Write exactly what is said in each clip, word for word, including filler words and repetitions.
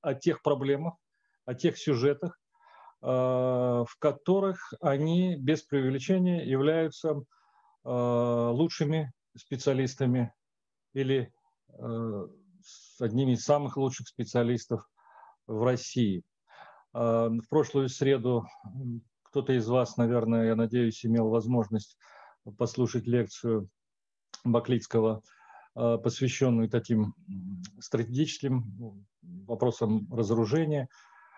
о тех проблемах, о тех сюжетах, в которых они без преувеличения являются лучшими специалистами или одними из самых лучших специалистов в России. В прошлую среду кто-то из вас, наверное, я надеюсь, имел возможность послушать лекцию Баклицкого, посвященную таким стратегическим вопросам разоружения.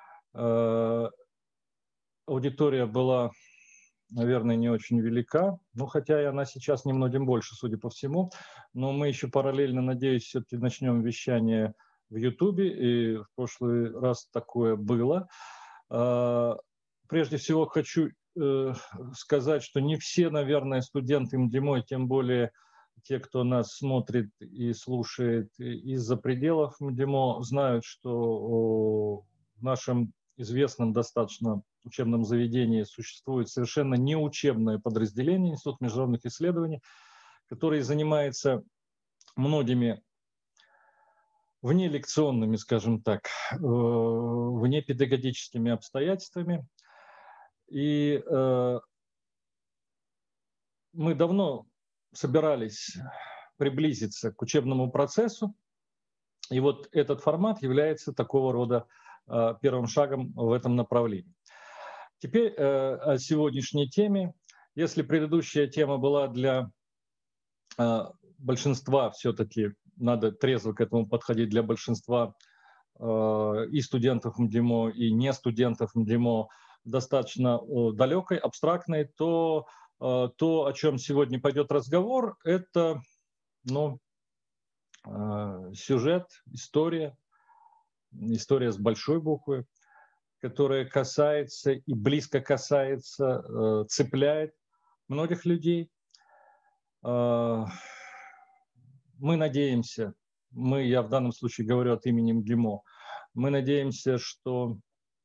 Аудитория была, наверное, не очень велика, ну, хотя и она сейчас немногим больше, судя по всему. Но мы еще параллельно, надеюсь, все-таки начнем вещание в Ютубе, и в прошлый раз такое было. Прежде всего хочу сказать, что не все, наверное, студенты МГИМО, тем более те, кто нас смотрит и слушает из-за пределов МГИМО, знают, что в нашем известном достаточно учебном заведении существует совершенно неучебное подразделение Института международных исследований, которое занимается многими внелекционными, скажем так, внепедагогическими обстоятельствами. И э, мы давно собирались приблизиться к учебному процессу, и вот этот формат является такого рода э, первым шагом в этом направлении. Теперь э, о сегодняшней теме. Если предыдущая тема была для э, большинства, все-таки надо трезво к этому подходить, для большинства э, и студентов МГИМО, и не студентов МГИМО, достаточно э, далекой, абстрактной, то э, то, о чем сегодня пойдет разговор, это ну, э, сюжет, история, история с большой буквы, которая касается и близко касается, э, цепляет многих людей. Э, мы надеемся, мы, я в данном случае говорю от имени МГИМО, мы надеемся, что,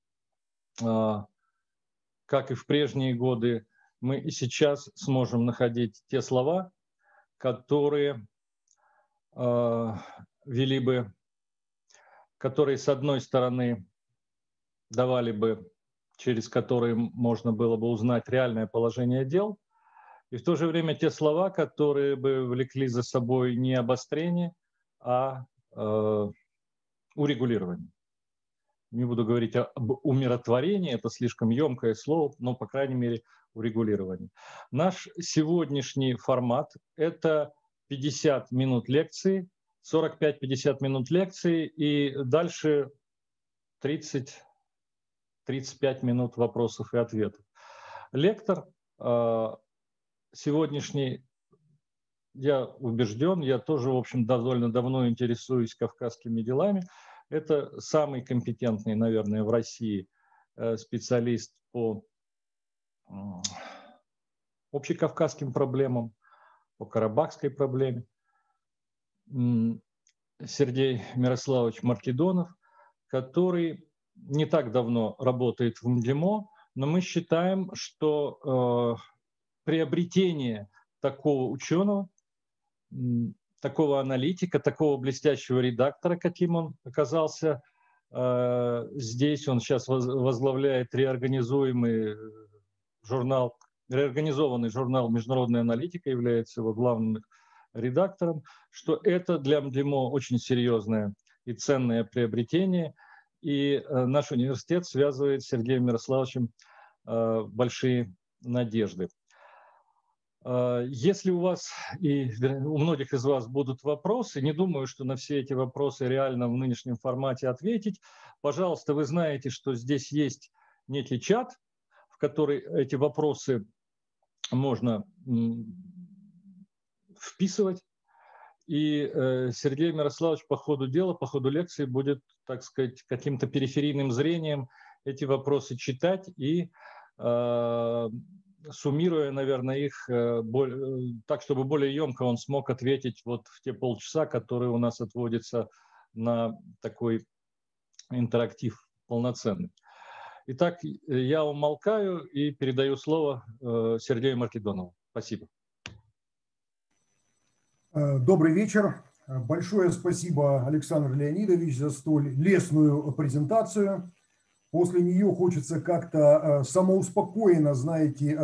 э, как и в прежние годы, мы и сейчас сможем находить те слова, которые э, вели бы, которые, с одной стороны, давали бы, через которые можно было бы узнать реальное положение дел, и в то же время те слова, которые бы влекли за собой не обострение, а э, урегулирование. Не буду говорить об умиротворении, это слишком емкое слово, но, по крайней мере, урегулирование. Наш сегодняшний формат – это пятьдесят минут лекции, сорок пять - пятьдесят минут лекции, и дальше тридцать - тридцать пять минут вопросов и ответов. Лектор э, сегодняшний, я убежден, я тоже, в общем, довольно давно интересуюсь кавказскими делами. Это самый компетентный, наверное, в России э, специалист по э, общекавказским проблемам, по карабахской проблеме. Сергей Мирославович Маркедонов, который не так давно работает в МГИМО, но мы считаем, что э, приобретение такого ученого, такого аналитика, такого блестящего редактора, каким он оказался э, здесь, он сейчас возглавляет реорганизуемый журнал, реорганизованный журнал «Международная аналитика», является его главным редактором, что это для МГИМО очень серьезное и ценное приобретение, и э, наш университет связывает с Сергеем Мирославовичем э, большие надежды. Э, если у вас и у многих из вас будут вопросы, не думаю, что на все эти вопросы реально в нынешнем формате ответить, пожалуйста, вы знаете, что здесь есть некий чат, в который эти вопросы можно вписывать, и э, Сергей Мирославович по ходу дела, по ходу лекции будет, так сказать, каким-то периферийным зрением эти вопросы читать и, э, суммируя, наверное, их э, более, так, чтобы более емко он смог ответить вот в те полчаса, которые у нас отводятся на такой интерактив полноценный. Итак, я умолкаю и передаю слово э, Сергею Маркедонову. Спасибо. Добрый вечер. Большое спасибо, Александр Леонидович, за столь лестную презентацию. После нее хочется как-то самоуспокоенно, знаете,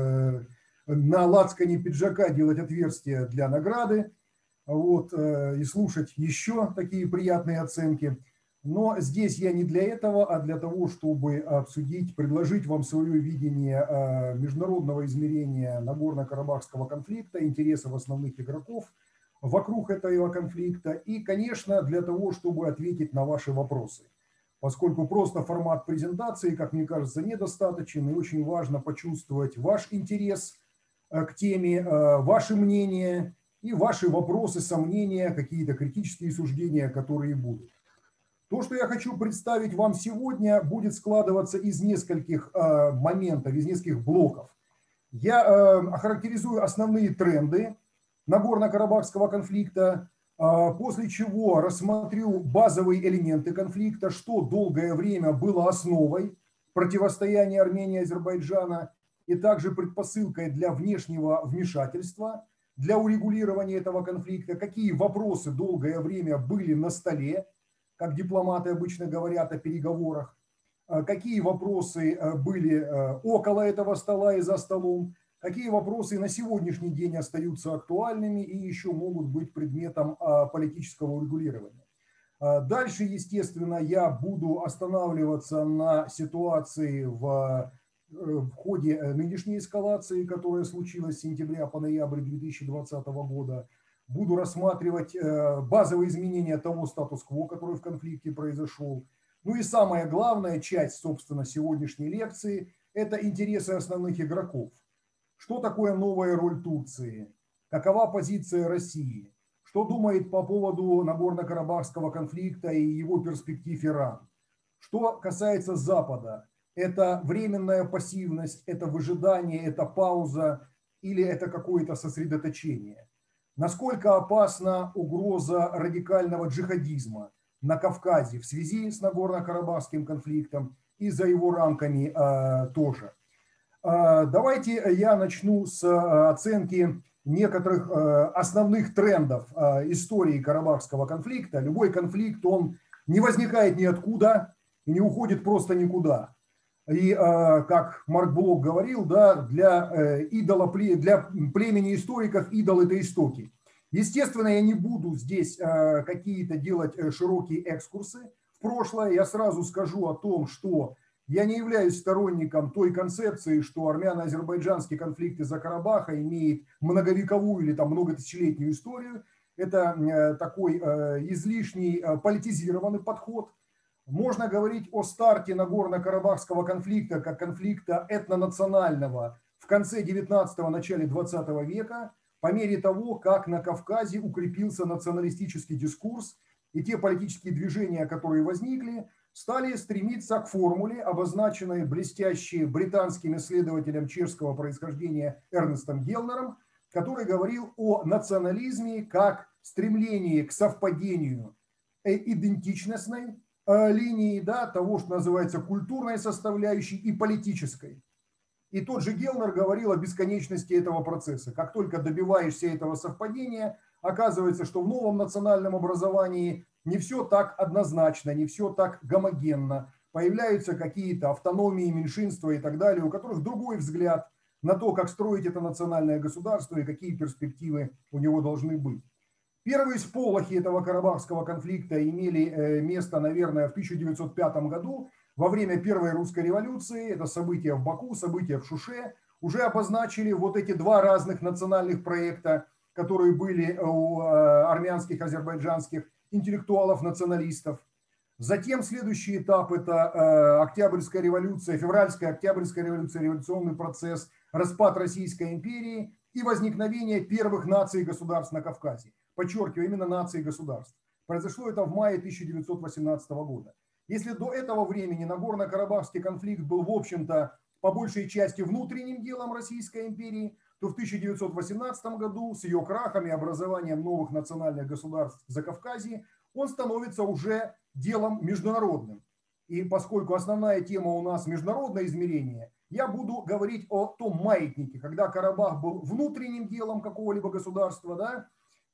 на лацкане пиджака делать отверстия для награды, вот, и слушать еще такие приятные оценки. Но здесь я не для этого, а для того, чтобы обсудить, предложить вам свое видение международного измерения Нагорно-Карабахского конфликта, интересов основных игроков вокруг этого конфликта и, конечно, для того, чтобы ответить на ваши вопросы. Поскольку просто формат презентации, как мне кажется, недостаточен, и очень важно почувствовать ваш интерес к теме, ваше мнение и ваши вопросы, сомнения, какие-то критические суждения, которые будут. То, что я хочу представить вам сегодня, будет складываться из нескольких моментов, из нескольких блоков. Я охарактеризую основные тренды Нагорно-Карабахского конфликта, после чего рассмотрю базовые элементы конфликта, что долгое время было основой противостояния Армении и Азербайджана и также предпосылкой для внешнего вмешательства, для урегулирования этого конфликта, какие вопросы долгое время были на столе, как дипломаты обычно говорят о переговорах, какие вопросы были около этого стола и за столом, какие вопросы на сегодняшний день остаются актуальными и еще могут быть предметом политического урегулирования. Дальше, естественно, я буду останавливаться на ситуации в, в ходе нынешней эскалации, которая случилась с сентября по ноябрь две тысячи двадцатого года. Буду рассматривать базовые изменения того статус-кво, который в конфликте произошел. Ну и самая главная часть, собственно, сегодняшней лекции – это интересы основных игроков. Что такое новая роль Турции? Какова позиция России? Что думает по поводу Нагорно-Карабахского конфликта и его перспектив Иран? Что касается Запада? Это временная пассивность, это выжидание, это пауза или это какое-то сосредоточение? Насколько опасна угроза радикального джихадизма на Кавказе в связи с Нагорно-Карабахским конфликтом и за его рамками э, тоже? Давайте я начну с оценки некоторых основных трендов истории Карабахского конфликта. Любой конфликт, он не возникает ниоткуда и не уходит просто никуда. И, как Марк Блок говорил, да, для, идола, для племени историков идол – это истоки. Естественно, я не буду здесь какие-то делать широкие экскурсы в прошлое. Я сразу скажу о том, что я не являюсь сторонником той концепции, что армяно-азербайджанский конфликт из-за Карабаха имеет многовековую или там многотысячелетнюю историю. Это такой излишний политизированный подход. Можно говорить о старте Нагорно-Карабахского конфликта как конфликта этнонационального в конце девятнадцатого – начале двадцатого века, по мере того, как на Кавказе укрепился националистический дискурс, и те политические движения, которые возникли, стали стремиться к формуле, обозначенной блестящей британским исследователем чешского происхождения Эрнестом Гелнером, который говорил о национализме как стремлении к совпадению идентичностной линии, да, того, что называется культурной составляющей и политической. И тот же Гелнер говорил о бесконечности этого процесса. Как только добиваешься этого совпадения, оказывается, что в новом национальном образовании не все так однозначно, не все так гомогенно. Появляются какие-то автономии, меньшинства и так далее, у которых другой взгляд на то, как строить это национальное государство и какие перспективы у него должны быть. Первые сполохи этого Карабахского конфликта имели место, наверное, в тысяча девятьсот пятом году, во время Первой русской революции. Это события в Баку, события в Шуше. Уже обозначили вот эти два разных национальных проекта, которые были у армянских, азербайджанских интеллектуалов-националистов. Затем следующий этап – это Октябрьская революция, февральская Октябрьская революция, революционный процесс, распад Российской империи и возникновение первых наций и государств на Кавказе. Подчеркиваю, именно наций и государств. Произошло это в мае тысяча девятьсот восемнадцатого года. Если до этого времени Нагорно-Карабахский конфликт был, в общем-то, по большей части внутренним делом Российской империи, то в тысяча девятьсот восемнадцатом году с ее крахом и образованием новых национальных государств в Закавказье он становится уже делом международным. И поскольку основная тема у нас международное измерение, я буду говорить о том маятнике, когда Карабах был внутренним делом какого-либо государства, да,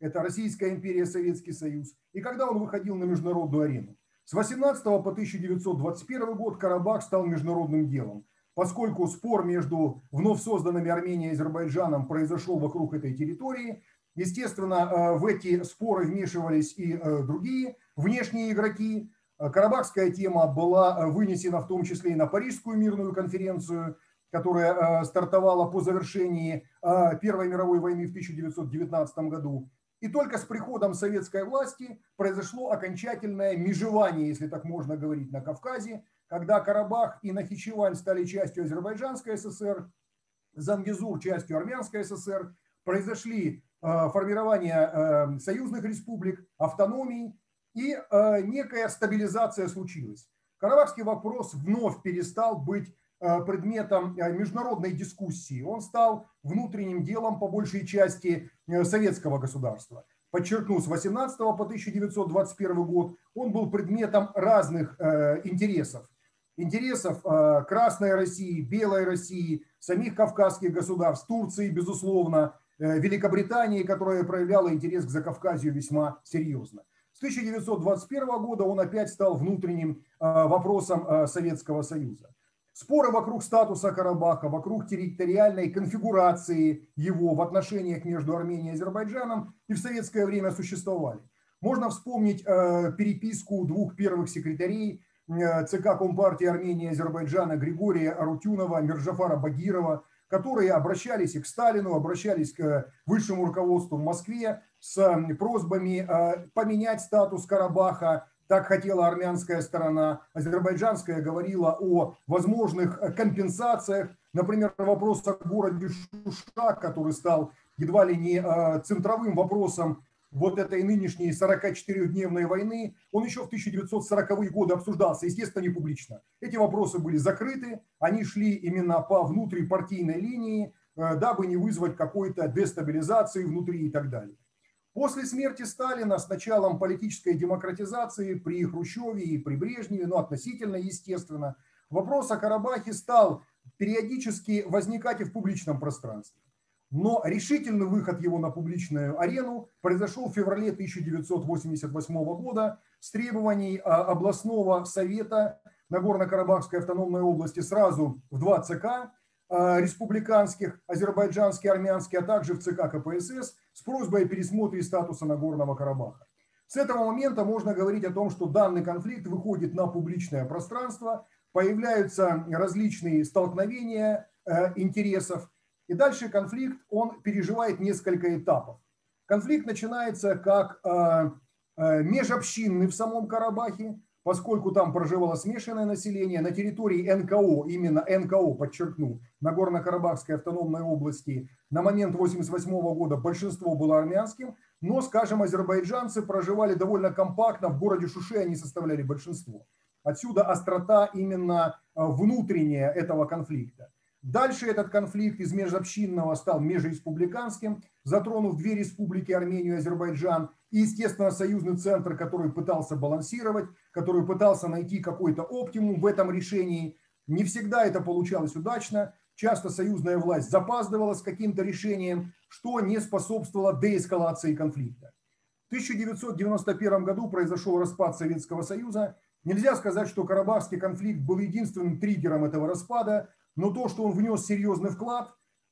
это Российская империя, Советский Союз, и когда он выходил на международную арену. С восемнадцатого по тысяча девятьсот двадцать первый год Карабах стал международным делом, поскольку спор между вновь созданными Арменией и Азербайджаном произошел вокруг этой территории. Естественно, в эти споры вмешивались и другие внешние игроки. Карабахская тема была вынесена в том числе и на Парижскую мирную конференцию, которая стартовала по завершении Первой мировой войны в тысяча девятьсот девятнадцатом году. И только с приходом советской власти произошло окончательное межевание, если так можно говорить, на Кавказе, когда Карабах и Нахичевань стали частью Азербайджанской ССР, Зангезур частью Армянской ССР, произошли формирование союзных республик, автономий, и некая стабилизация случилась. Карабахский вопрос вновь перестал быть предметом международной дискуссии. Он стал внутренним делом по большей части советского государства. Подчеркну, с восемнадцатого по тысяча девятьсот двадцать первый год он был предметом разных интересов. Интересов Красной России, Белой России, самих кавказских государств, Турции, безусловно, Великобритании, которая проявляла интерес к Закавказью весьма серьезно. С тысяча девятьсот двадцать первого года он опять стал внутренним вопросом Советского Союза. Споры вокруг статуса Карабаха, вокруг территориальной конфигурации его в отношениях между Арменией и Азербайджаном и в советское время существовали. Можно вспомнить переписку двух первых секретарей ЦК Компартии Армении и Азербайджана Григория Арутюнова, Миржафара Багирова, которые обращались и к Сталину, обращались к высшему руководству в Москве с просьбами поменять статус Карабаха. Так хотела армянская сторона. Азербайджанская говорила о возможных компенсациях. Например, вопрос о городе Шуша, который стал едва ли не центровым вопросом вот этой нынешней сорокачетырёхдневной войны, он еще в тысяча девятьсот сороковые годы обсуждался, естественно, не публично. Эти вопросы были закрыты, они шли именно по внутрипартийной линии, дабы не вызвать какой-то дестабилизации внутри и так далее. После смерти Сталина с началом политической демократизации при Хрущеве и при Брежневе, ну относительно естественно, вопрос о Карабахе стал периодически возникать и в публичном пространстве. Но решительный выход его на публичную арену произошел в феврале тысяча девятьсот восемьдесят восьмого года с требований областного совета Нагорно-Карабахской автономной области сразу в два ЦК республиканских, азербайджанский, армянский, а также в ЦК КПСС с просьбой о пересмотре статуса Нагорного Карабаха. С этого момента можно говорить о том, что данный конфликт выходит на публичное пространство, появляются различные столкновения э, интересов, и дальше конфликт, он переживает несколько этапов. Конфликт начинается как э, э, межобщинный в самом Карабахе, поскольку там проживало смешанное население на территории эн ка о, именно эн ка о, подчеркну, Нагорно-Карабахской автономной области, на момент восемьдесят восьмого года большинство было армянским, но, скажем, азербайджанцы проживали довольно компактно, в городе Шуше они составляли большинство. Отсюда острота именно внутренняя этого конфликта. Дальше этот конфликт из межобщинного стал межреспубликанским, затронув две республики, Армению и Азербайджан, и, естественно, союзный центр, который пытался балансировать, который пытался найти какой-то оптимум в этом решении. Не всегда это получалось удачно, часто союзная власть запаздывала с каким-то решением, что не способствовало деэскалации конфликта. В тысяча девятьсот девяносто первом году произошел распад Советского Союза. Нельзя сказать, что Карабахский конфликт был единственным триггером этого распада, но то, что он внес серьезный вклад,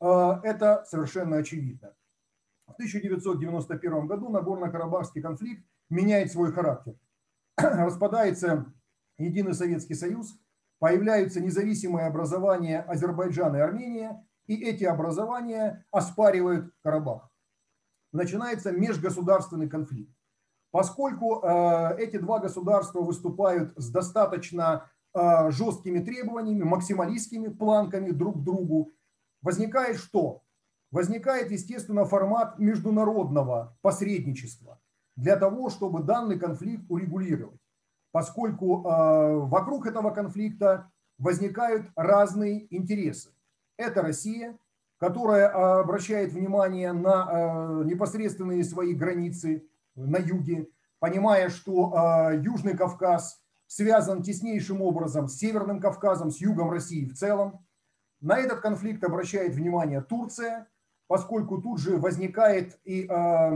это совершенно очевидно. В тысяча девятьсот девяносто первом году Нагорно-Карабахский конфликт меняет свой характер. Распадается Единый Советский Союз, появляются независимые образования Азербайджан и Армения, и эти образования оспаривают Карабах. Начинается межгосударственный конфликт. Поскольку э, эти два государства выступают с достаточно э, жесткими требованиями, максималистскими планками друг к другу, возникает что? Возникает, естественно, формат международного посредничества для того, чтобы данный конфликт урегулировать. Поскольку э, вокруг этого конфликта возникают разные интересы. Это Россия, которая э, обращает внимание на э, непосредственные свои границы на юге, понимая, что э, Южный Кавказ связан теснейшим образом с Северным Кавказом, с югом России в целом. На этот конфликт обращает внимание Турция, поскольку тут же возникает и э,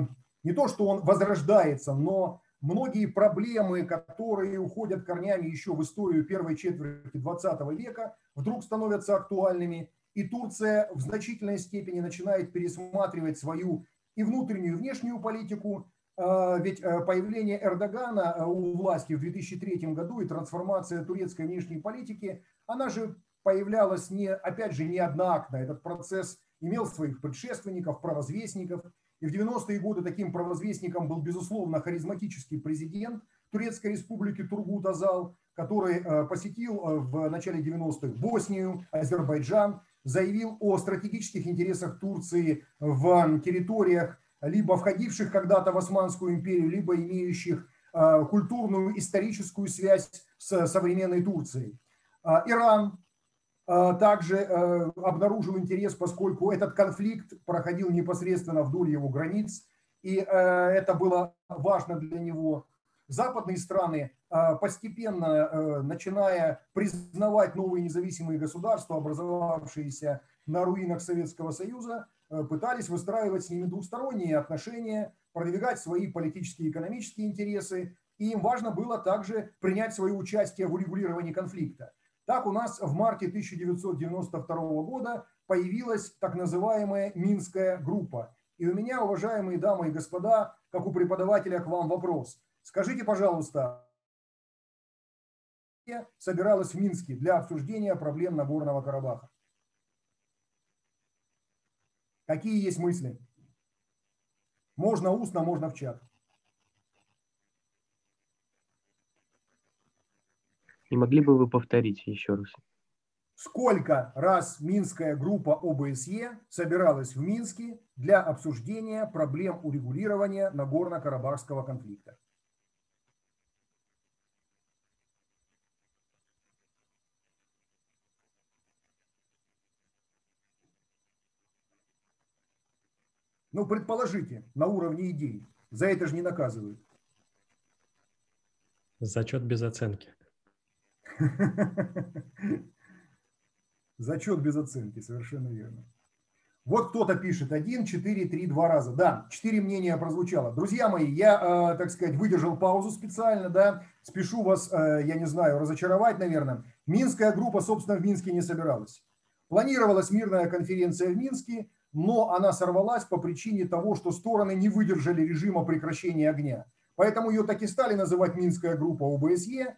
не то, что он возрождается, но многие проблемы, которые уходят корнями еще в историю первой четверти двадцатого века, вдруг становятся актуальными, и Турция в значительной степени начинает пересматривать свою и внутреннюю, и внешнюю политику. Ведь появление Эрдогана у власти в две тысячи третьем году и трансформация турецкой внешней политики, она же появлялась, не, опять же, не одноактно. Этот процесс имел своих предшественников, провозвестников. И в девяностые годы таким провозвестником был, безусловно, харизматический президент Турецкой республики Тургут Азал, который посетил в начале девяностых Боснию, Азербайджан, заявил о стратегических интересах Турции в территориях, либо входивших когда-то в Османскую империю, либо имеющих культурную, историческую связь с современной Турцией. Иран также обнаружил интерес, поскольку этот конфликт проходил непосредственно вдоль его границ, и это было важно для него. Западные страны, постепенно начиная признавать новые независимые государства, образовавшиеся на руинах Советского Союза, пытались выстраивать с ними двусторонние отношения, продвигать свои политические и экономические интересы, и им важно было также принять свое участие в урегулировании конфликта. Так у нас в марте тысяча девятьсот девяносто второго года появилась так называемая Минская группа. И у меня, уважаемые дамы и господа, как у преподавателя к вам вопрос. Скажите, пожалуйста, собиралась в Минске для обсуждения проблем Нагорного Карабаха? Какие есть мысли? Можно устно, можно в чат. Не могли бы вы повторить еще раз? Сколько раз Минская группа ОБСЕ собиралась в Минске для обсуждения проблем урегулирования Нагорно-Карабахского конфликта? Ну, предположите, на уровне идей. За это же не наказывают. Зачет без оценки. Зачет без оценки, совершенно верно. Вот кто-то пишет один, четыре, три, два раза. Да, четыре мнения прозвучало. Друзья мои, я, э, так сказать, выдержал паузу специально, да, спешу вас, э, я не знаю, разочаровать, наверное. Минская группа, собственно, в Минске не собиралась. Планировалась мирная конференция в Минске, но она сорвалась по причине того, что стороны не выдержали режима прекращения огня. Поэтому ее так и стали называть Минская группа ОБСЕ.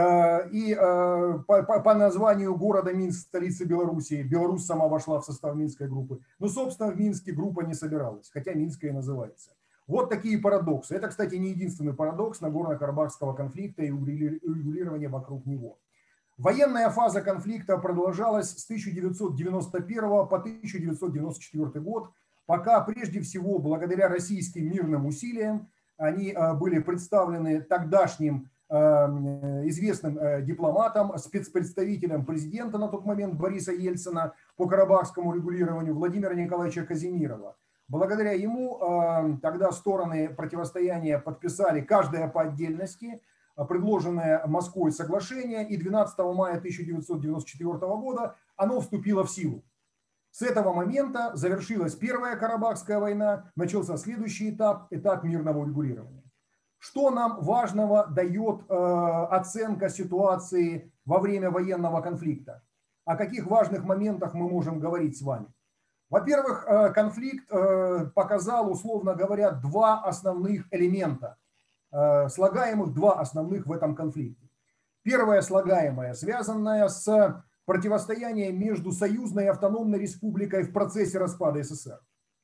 И по, по, по названию города Минск, столицы Белоруссии, Беларусь сама вошла в состав Минской группы. Но, собственно, в Минске группа не собиралась, хотя Минская называется. Вот такие парадоксы. Это, кстати, не единственный парадокс Нагорно-Карабахского конфликта и урегулирования вокруг него. Военная фаза конфликта продолжалась с тысяча девятьсот девяносто первого по тысяча девятьсот девяносто четвёртый год, пока прежде всего благодаря российским мирным усилиям они были представлены тогдашним известным дипломатом, спецпредставителем президента на тот момент Бориса Ельцина по карабахскому регулированию Владимира Николаевича Казимирова. Благодаря ему тогда стороны противостояния подписали каждая по отдельности предложенное Москвой соглашение, и двенадцатого мая тысяча девятьсот девяносто четвёртого года оно вступило в силу. С этого момента завершилась Первая Карабахская война, начался следующий этап, этап мирного урегулирования. Что нам важного дает э, оценка ситуации во время военного конфликта? О каких важных моментах мы можем говорить с вами? Во-первых, э, конфликт э, показал, условно говоря, два основных элемента, э, слагаемых два основных в этом конфликте. Первое слагаемое, связанное с противостоянием между союзной и автономной республикой в процессе распада СССР.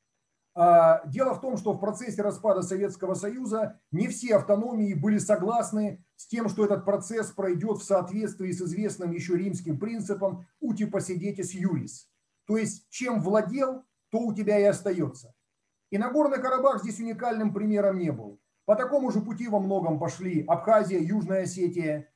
Дело в том, что в процессе распада Советского Союза не все автономии были согласны с тем, что этот процесс пройдет в соответствии с известным еще римским принципом «uti possidetis iuris». То есть, чем владел, то у тебя и остается. И Нагорный Карабах здесь уникальным примером не был. По такому же пути во многом пошли Абхазия, Южная Осетия.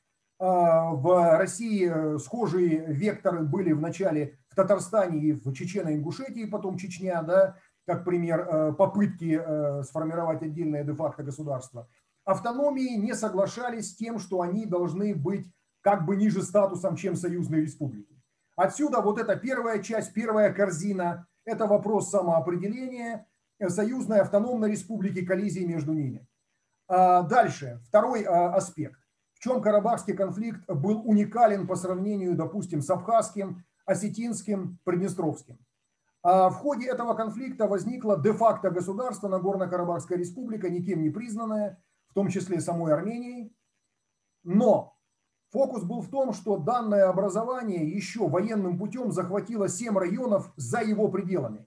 В России схожие векторы были в начале в Татарстане и в Чечено-Ингушетии, потом Чечня, да, как пример попытки сформировать отдельное де-факто государство. Автономии не соглашались с тем, что они должны быть как бы ниже статусом, чем союзные республики. Отсюда вот эта первая часть, первая корзина, это вопрос самоопределения. союзной автономной республики, коллизии между ними. Дальше, второй аспект. В чем карабахский конфликт был уникален по сравнению, допустим, с абхазским, осетинским, приднестровским. В ходе этого конфликта возникло де-факто государство Нагорно-Карабахская республика, никем не признанное, в том числе самой Арменией. Но фокус был в том, что данное образование еще военным путем захватило семь районов за его пределами.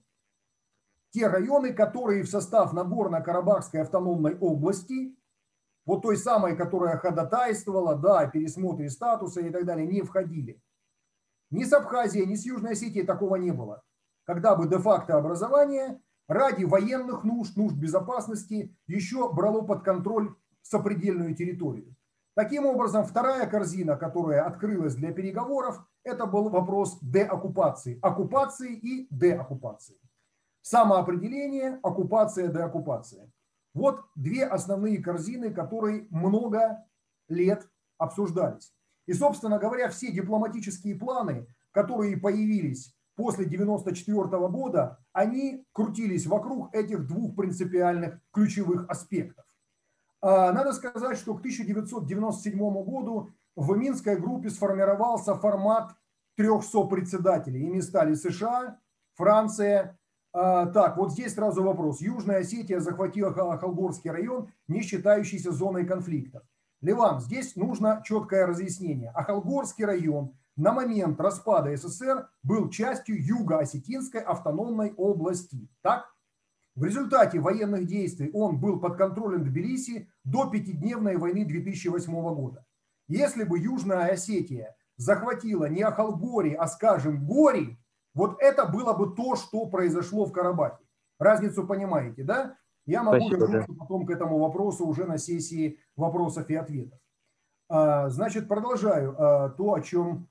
Те районы, которые в состав Нагорно-Карабахской автономной области, вот той самой, которая ходатайствовала, да, о пересмотре статуса и так далее, не входили. Ни с Абхазией, ни с Южной Осетией такого не было. Когда бы де-факто образование ради военных нужд, нужд безопасности еще брало под контроль сопредельную территорию. Таким образом, вторая корзина, которая открылась для переговоров, это был вопрос деоккупации, оккупации и деоккупации. Самоопределение, оккупация, деоккупация. Вот две основные корзины, которые много лет обсуждались. И, собственно говоря, все дипломатические планы, которые появились после девяносто четвёртого года, они крутились вокруг этих двух принципиальных ключевых аспектов. Надо сказать, что к тысяча девятьсот девяносто седьмому году в Минской группе сформировался формат трех сопредседателей. Ими стали США, Франция. Так, вот здесь сразу вопрос. Южная Осетия захватила Холгорский район, не считающийся зоной конфликта. Ливан, здесь нужно четкое разъяснение. А Холгорский район на момент распада СССР был частью Юго-Осетинской автономной области. Так? В результате военных действий он был под контролем Тбилиси до пятидневной войны две тысячи восьмого года. Если бы Южная Осетия захватила не Ахалгори, а, скажем, Гори, вот это было бы то, что произошло в Карабахе. Разницу понимаете, да? Я могу Спасибо, вернуться да. потом к этому вопросу уже на сессии вопросов и ответов. Значит, продолжаю то, о чем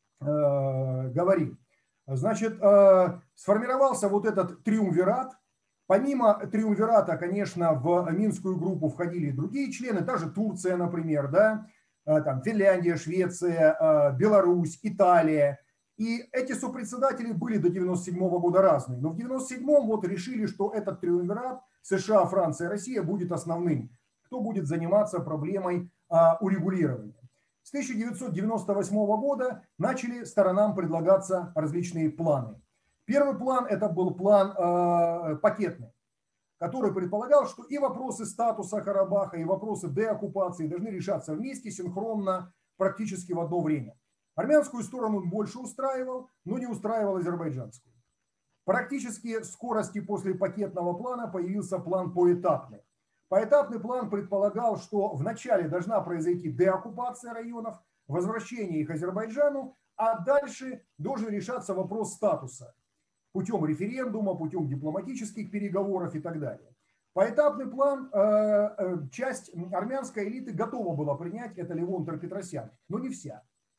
говорим. Значит, сформировался вот этот триумвират. Помимо триумвирата, конечно, в Минскую группу входили и другие члены, та же Турция, например, да, там Финляндия, Швеция, Беларусь, Италия. И эти сопредседатели были до девяносто седьмого года разные. Но в девяносто седьмом вот решили, что этот триумвират США, Франция, Россия будет основным. Кто будет заниматься проблемой а, урегулирования. С тысяча девятьсот девяносто восьмого года начали сторонам предлагаться различные планы. Первый план это был план э, пакетный, который предполагал, что и вопросы статуса Карабаха, и вопросы деоккупации должны решаться вместе, синхронно, практически в одно время. Армянскую сторону он больше устраивал, но не устраивал азербайджанскую. Практически в скорости после пакетного плана появился план поэтапный. Поэтапный план предполагал, что вначале должна произойти деоккупация районов, возвращение их Азербайджану, а дальше должен решаться вопрос статуса путем референдума, путем дипломатических переговоров и так далее. Поэтапный план часть армянской элиты готова была принять, это Левон Тер-Петросян, но не вся.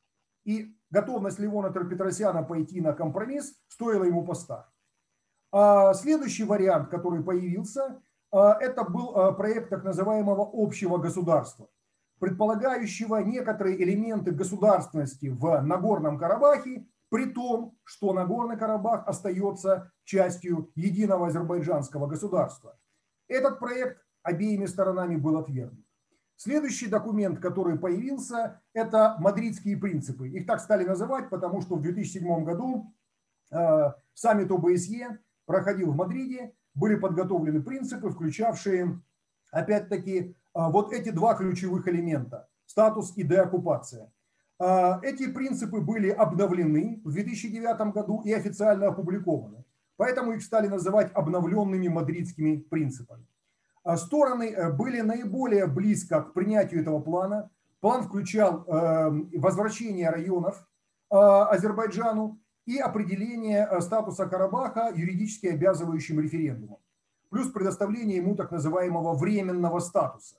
И готовность Левона Тер-Петросяна пойти на компромисс стоила ему поста. Следующий вариант, который появился, это был проект так называемого общего государства, предполагающего некоторые элементы государственности в Нагорном Карабахе, при том, что Нагорный Карабах остается частью единого азербайджанского государства. Этот проект обеими сторонами был отвергнут. Следующий документ, который появился, это мадридские принципы. Их так стали называть, потому что в две тысячи седьмом году э, саммит О Бэ Эс Е проходил в Мадриде, были подготовлены принципы, включавшие, опять-таки, э, вот эти два ключевых элемента – статус и деоккупация. Э, эти принципы были обновлены в две тысячи девятом году и официально опубликованы. Поэтому их стали называть обновленными мадридскими принципами. Стороны были наиболее близко к принятию этого плана. План включал возвращение районов Азербайджану и определение статуса Карабаха юридически обязывающим референдумом, плюс предоставление ему так называемого временного статуса.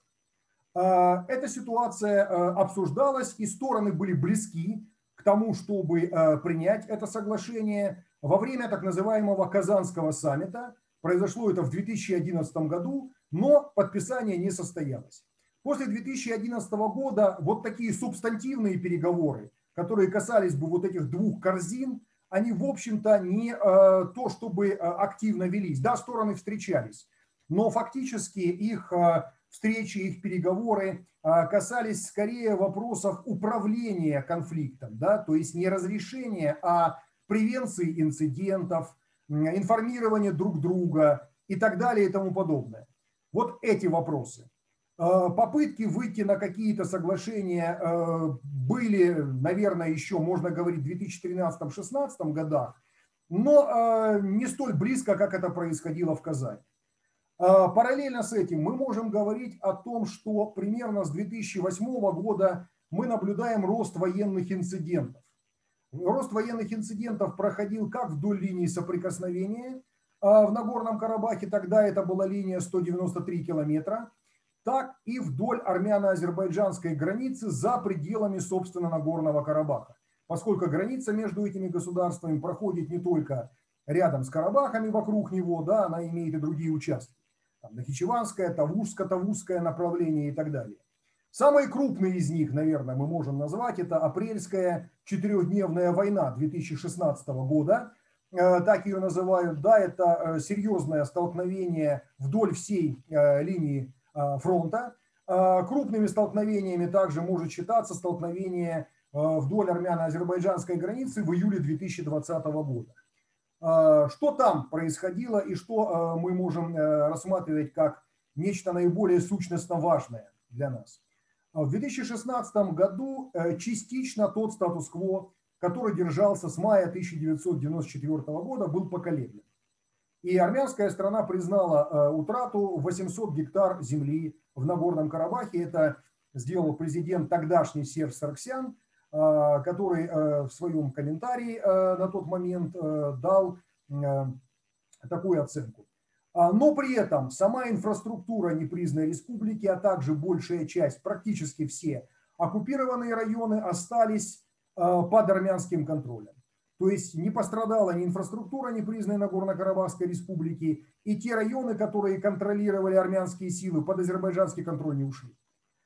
Эта ситуация обсуждалась, и стороны были близки к тому, чтобы принять это соглашение во время так называемого Казанского саммита. Произошло это в две тысячи одиннадцатом году, но подписание не состоялось. После две тысячи одиннадцатого года вот такие субстантивные переговоры, которые касались бы вот этих двух корзин, они, в общем-то, не то, чтобы активно велись. Да, стороны встречались, но фактически их встречи, их переговоры касались скорее вопросов управления конфликтом, да, то есть не разрешения, а превенции инцидентов, информирования друг друга и так далее и тому подобное. Вот эти вопросы. Попытки выйти на какие-то соглашения были, наверное, еще, можно говорить, в две тысячи тринадцатом — две тысячи шестнадцатом годах, но не столь близко, как это происходило в Казани. Параллельно с этим мы можем говорить о том, что примерно с две тысячи восьмого года мы наблюдаем рост военных инцидентов. Рост военных инцидентов проходил как вдоль линии соприкосновения в Нагорном Карабахе, тогда это была линия сто девяносто три километра, так и вдоль армяно-азербайджанской границы за пределами, собственно, Нагорного Карабаха. Поскольку граница между этими государствами проходит не только рядом с Карабахами, вокруг него, да, она имеет и другие участки. Там Нахичеванское, Тавушское, Тавузское направление и так далее. Самые крупные из них, наверное, мы можем назвать, это апрельская четырехдневная война две тысячи шестнадцатого года, так ее называют. Да, это серьезное столкновение вдоль всей линии фронта. Крупными столкновениями также может считаться столкновение вдоль армяно-азербайджанской границы в июле две тысячи двадцатого года. Что там происходило и что мы можем рассматривать как нечто наиболее сущностно важное для нас? В две тысячи шестнадцатом году частично тот статус-кво, который держался с мая тысяча девятьсот девяносто четвёртого года, был поколеблен. И армянская сторона признала утрату восьмисот гектар земли в Нагорном Карабахе. Это сделал президент тогдашний Серж Саргсян, который в своем комментарии на тот момент дал такую оценку. Но при этом сама инфраструктура непризнанной республики, а также большая часть, практически все оккупированные районы остались под армянским контролем. То есть не пострадала ни инфраструктура непризнанной Нагорно-Карабахской республики, и те районы, которые контролировали армянские силы, под азербайджанский контроль не ушли.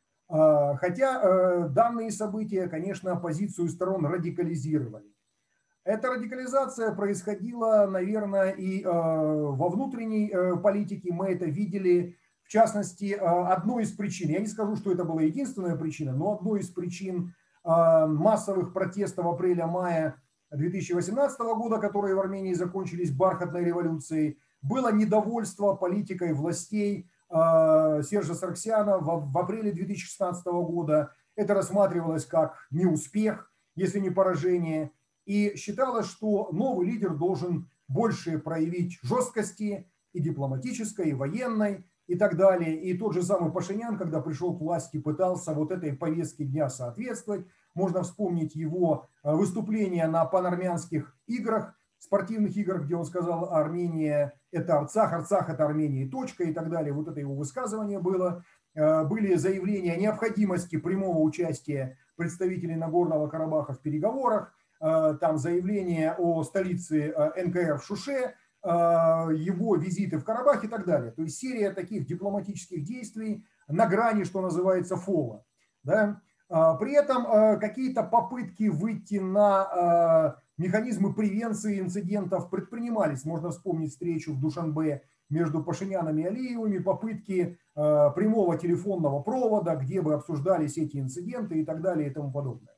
Хотя данные события, конечно, позицию сторон радикализировали. Эта радикализация происходила, наверное, и во внутренней политике. Мы это видели, в частности, одной из причин, я не скажу, что это была единственная причина, но одной из причин массовых протестов апреля-мая две тысячи восемнадцатого года, которые в Армении закончились бархатной революцией, было недовольство политикой властей Сержа Саргсяна в апреле две тысячи шестнадцатого года. Это рассматривалось как неуспех, если не поражение. И считалось, что новый лидер должен больше проявить жесткости и дипломатической, и военной, и так далее. И тот же самый Пашинян, когда пришел к власти, пытался вот этой повестке дня соответствовать. Можно вспомнить его выступление на панармянских играх, спортивных играх, где он сказал: Армения – это Арцах, Арцах – это Армения, точка, и так далее. Вот это его высказывание было. Были заявления о необходимости прямого участия представителей Нагорного Карабаха в переговорах. Там заявление о столице эн ка эр в Шуше, его визиты в Карабах и так далее. То есть серия таких дипломатических действий на грани, что называется, фола. Да? При этом какие-то попытки выйти на механизмы превенции инцидентов предпринимались. Можно вспомнить встречу в Душанбе между Пашиняном и Алиевыми, попытки прямого телефонного провода, где бы обсуждались эти инциденты и так далее и тому подобное.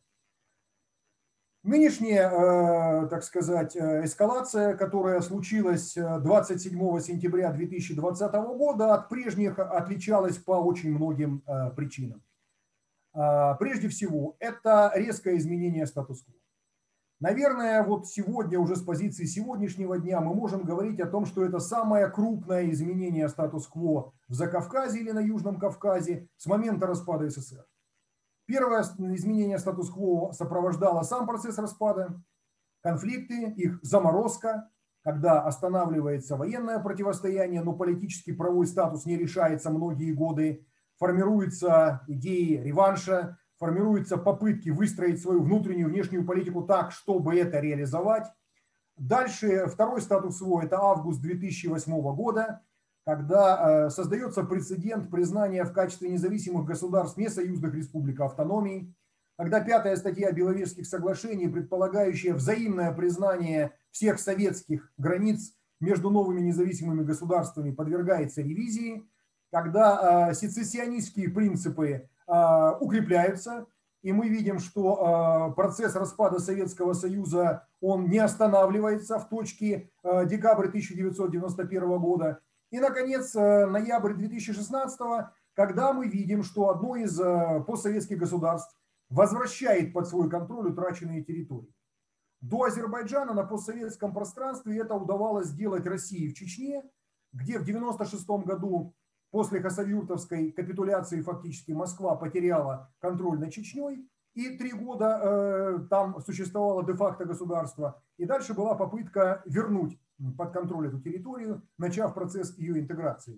Нынешняя, так сказать, эскалация, которая случилась двадцать седьмого сентября две тысячи двадцатого года, от прежних отличалась по очень многим причинам. Прежде всего, это резкое изменение статус-кво. Наверное, вот сегодня, уже с позиции сегодняшнего дня, мы можем говорить о том, что это самое крупное изменение статус-кво в Закавказье или на Южном Кавказе с момента распада эс эс эс эр. Первое изменение статус-кво сопровождало сам процесс распада, конфликты, их заморозка, когда останавливается военное противостояние, но политический правовой статус не решается многие годы, формируются идеи реванша, формируются попытки выстроить свою внутреннюю и внешнюю политику так, чтобы это реализовать. Дальше второй статус-кво – это август две тысячи восьмого года, когда создается прецедент признания в качестве независимых государств несоюзных республик автономий. когда пятая статья Беловежских соглашений, предполагающая взаимное признание всех советских границ между новыми независимыми государствами, подвергается ревизии, когда э, сецессионистские принципы э, укрепляются, и мы видим, что э, процесс распада Советского Союза, он не останавливается в точке э, декабря тысяча девятьсот девяносто первого года. И, наконец, э, ноябрь две тысячи шестнадцатого, когда мы видим, что одно из э, постсоветских государств возвращает под свой контроль утраченные территории. До Азербайджана на постсоветском пространстве это удавалось сделать России в Чечне, где в девяносто шестом году после хасавюртовской капитуляции фактически Москва потеряла контроль над Чечней, и три года э, там существовало де-факто государство, и дальше была попытка вернуть под контроль эту территорию, начав процесс ее интеграции.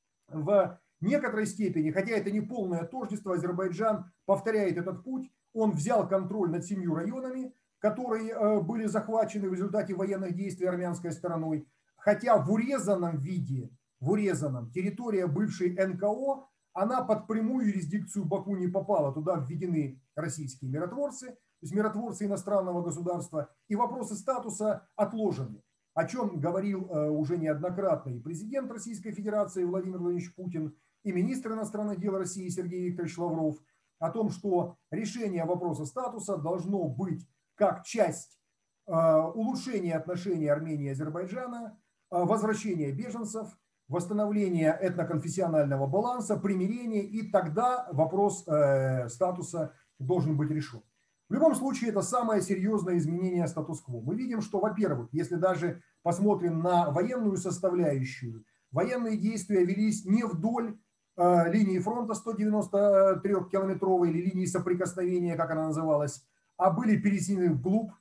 В некоторой степени, хотя это не полное тождество, Азербайджан повторяет этот путь. Он взял контроль над семью районами, которые были захвачены в результате военных действий армянской стороной. Хотя в урезанном виде, в урезанном, территория бывшей эн ка о, она под прямую юрисдикцию Баку не попала. Туда введены российские миротворцы, то есть миротворцы иностранного государства, и вопросы статуса отложены. О чем говорил уже неоднократно и президент Российской Федерации Владимир Владимирович Путин, и министр иностранных дел России Сергей Викторович Лавров, о том, что решение вопроса статуса должно быть как часть э, улучшения отношений Армении и Азербайджана, э, возвращения беженцев, восстановления этноконфессионального баланса, примирения, и тогда вопрос э, статуса должен быть решен. В любом случае, это самое серьезное изменение статус-кво. Мы видим, что, во-первых, если даже посмотрим на военную составляющую, военные действия велись не вдоль э, линии фронта сто девяносто трёхкилометровой или линии соприкосновения, как она называлась, а были перенесены вглубь.